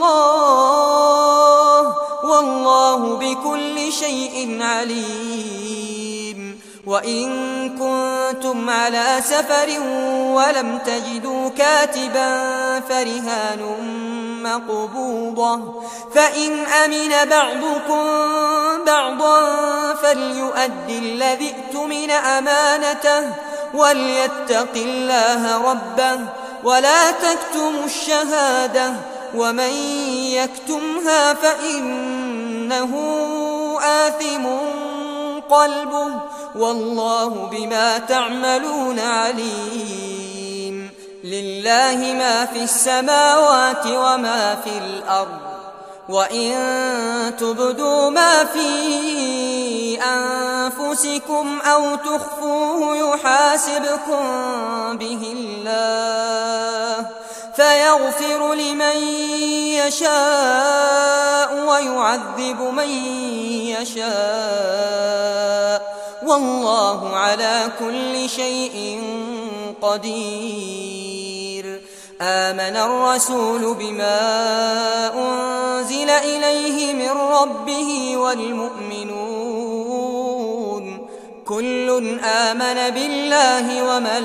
الله والله بكل شيء عليم وإن كنتم على سفر ولم تجدوا كاتبا فرهان مقبوضة فإن أمن بعضكم بعضا فليؤدي الذي ائتمن أمانته وليتق الله ربه ولا تكتموا الشهادة ومن يكتمها فإنه آثم قلبه والله بما تعملون عليم لله ما في السماوات وما في الأرض وإن تبدوا ما في أنفسكم أو تخفوه يحاسبكم به الله فيغفر لمن يشاء ويعذب من يشاء والله على كل شيء قدير آمن الرسول بما أنزل إليه من ربه والمؤمنون كل آمن بالله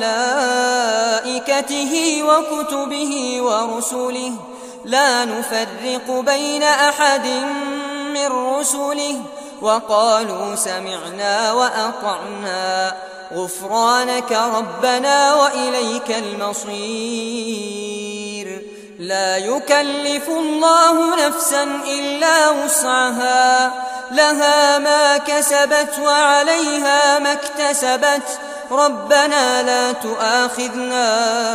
وملائكته وكتبه ورسله لا نفرق بين أحد من رسله وقالوا سمعنا وأطعنا غفرانك ربنا وإليك المصير لا يكلف الله نفسا إلا وسعها لها ما كسبت وعليها ما اكتسبت ربنا لا تؤاخذنا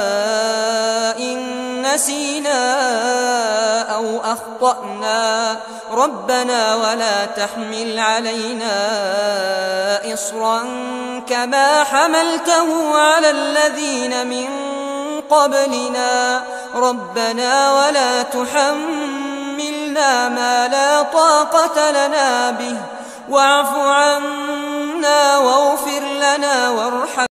إن نسينا أو أخطأنا ربنا ولا تحمل علينا إصرا كما حملته على الذين من قبلنا ربنا ولا تحملنا ما لا طاقة لنا به واعف عنا واغفر لنا وارحمنا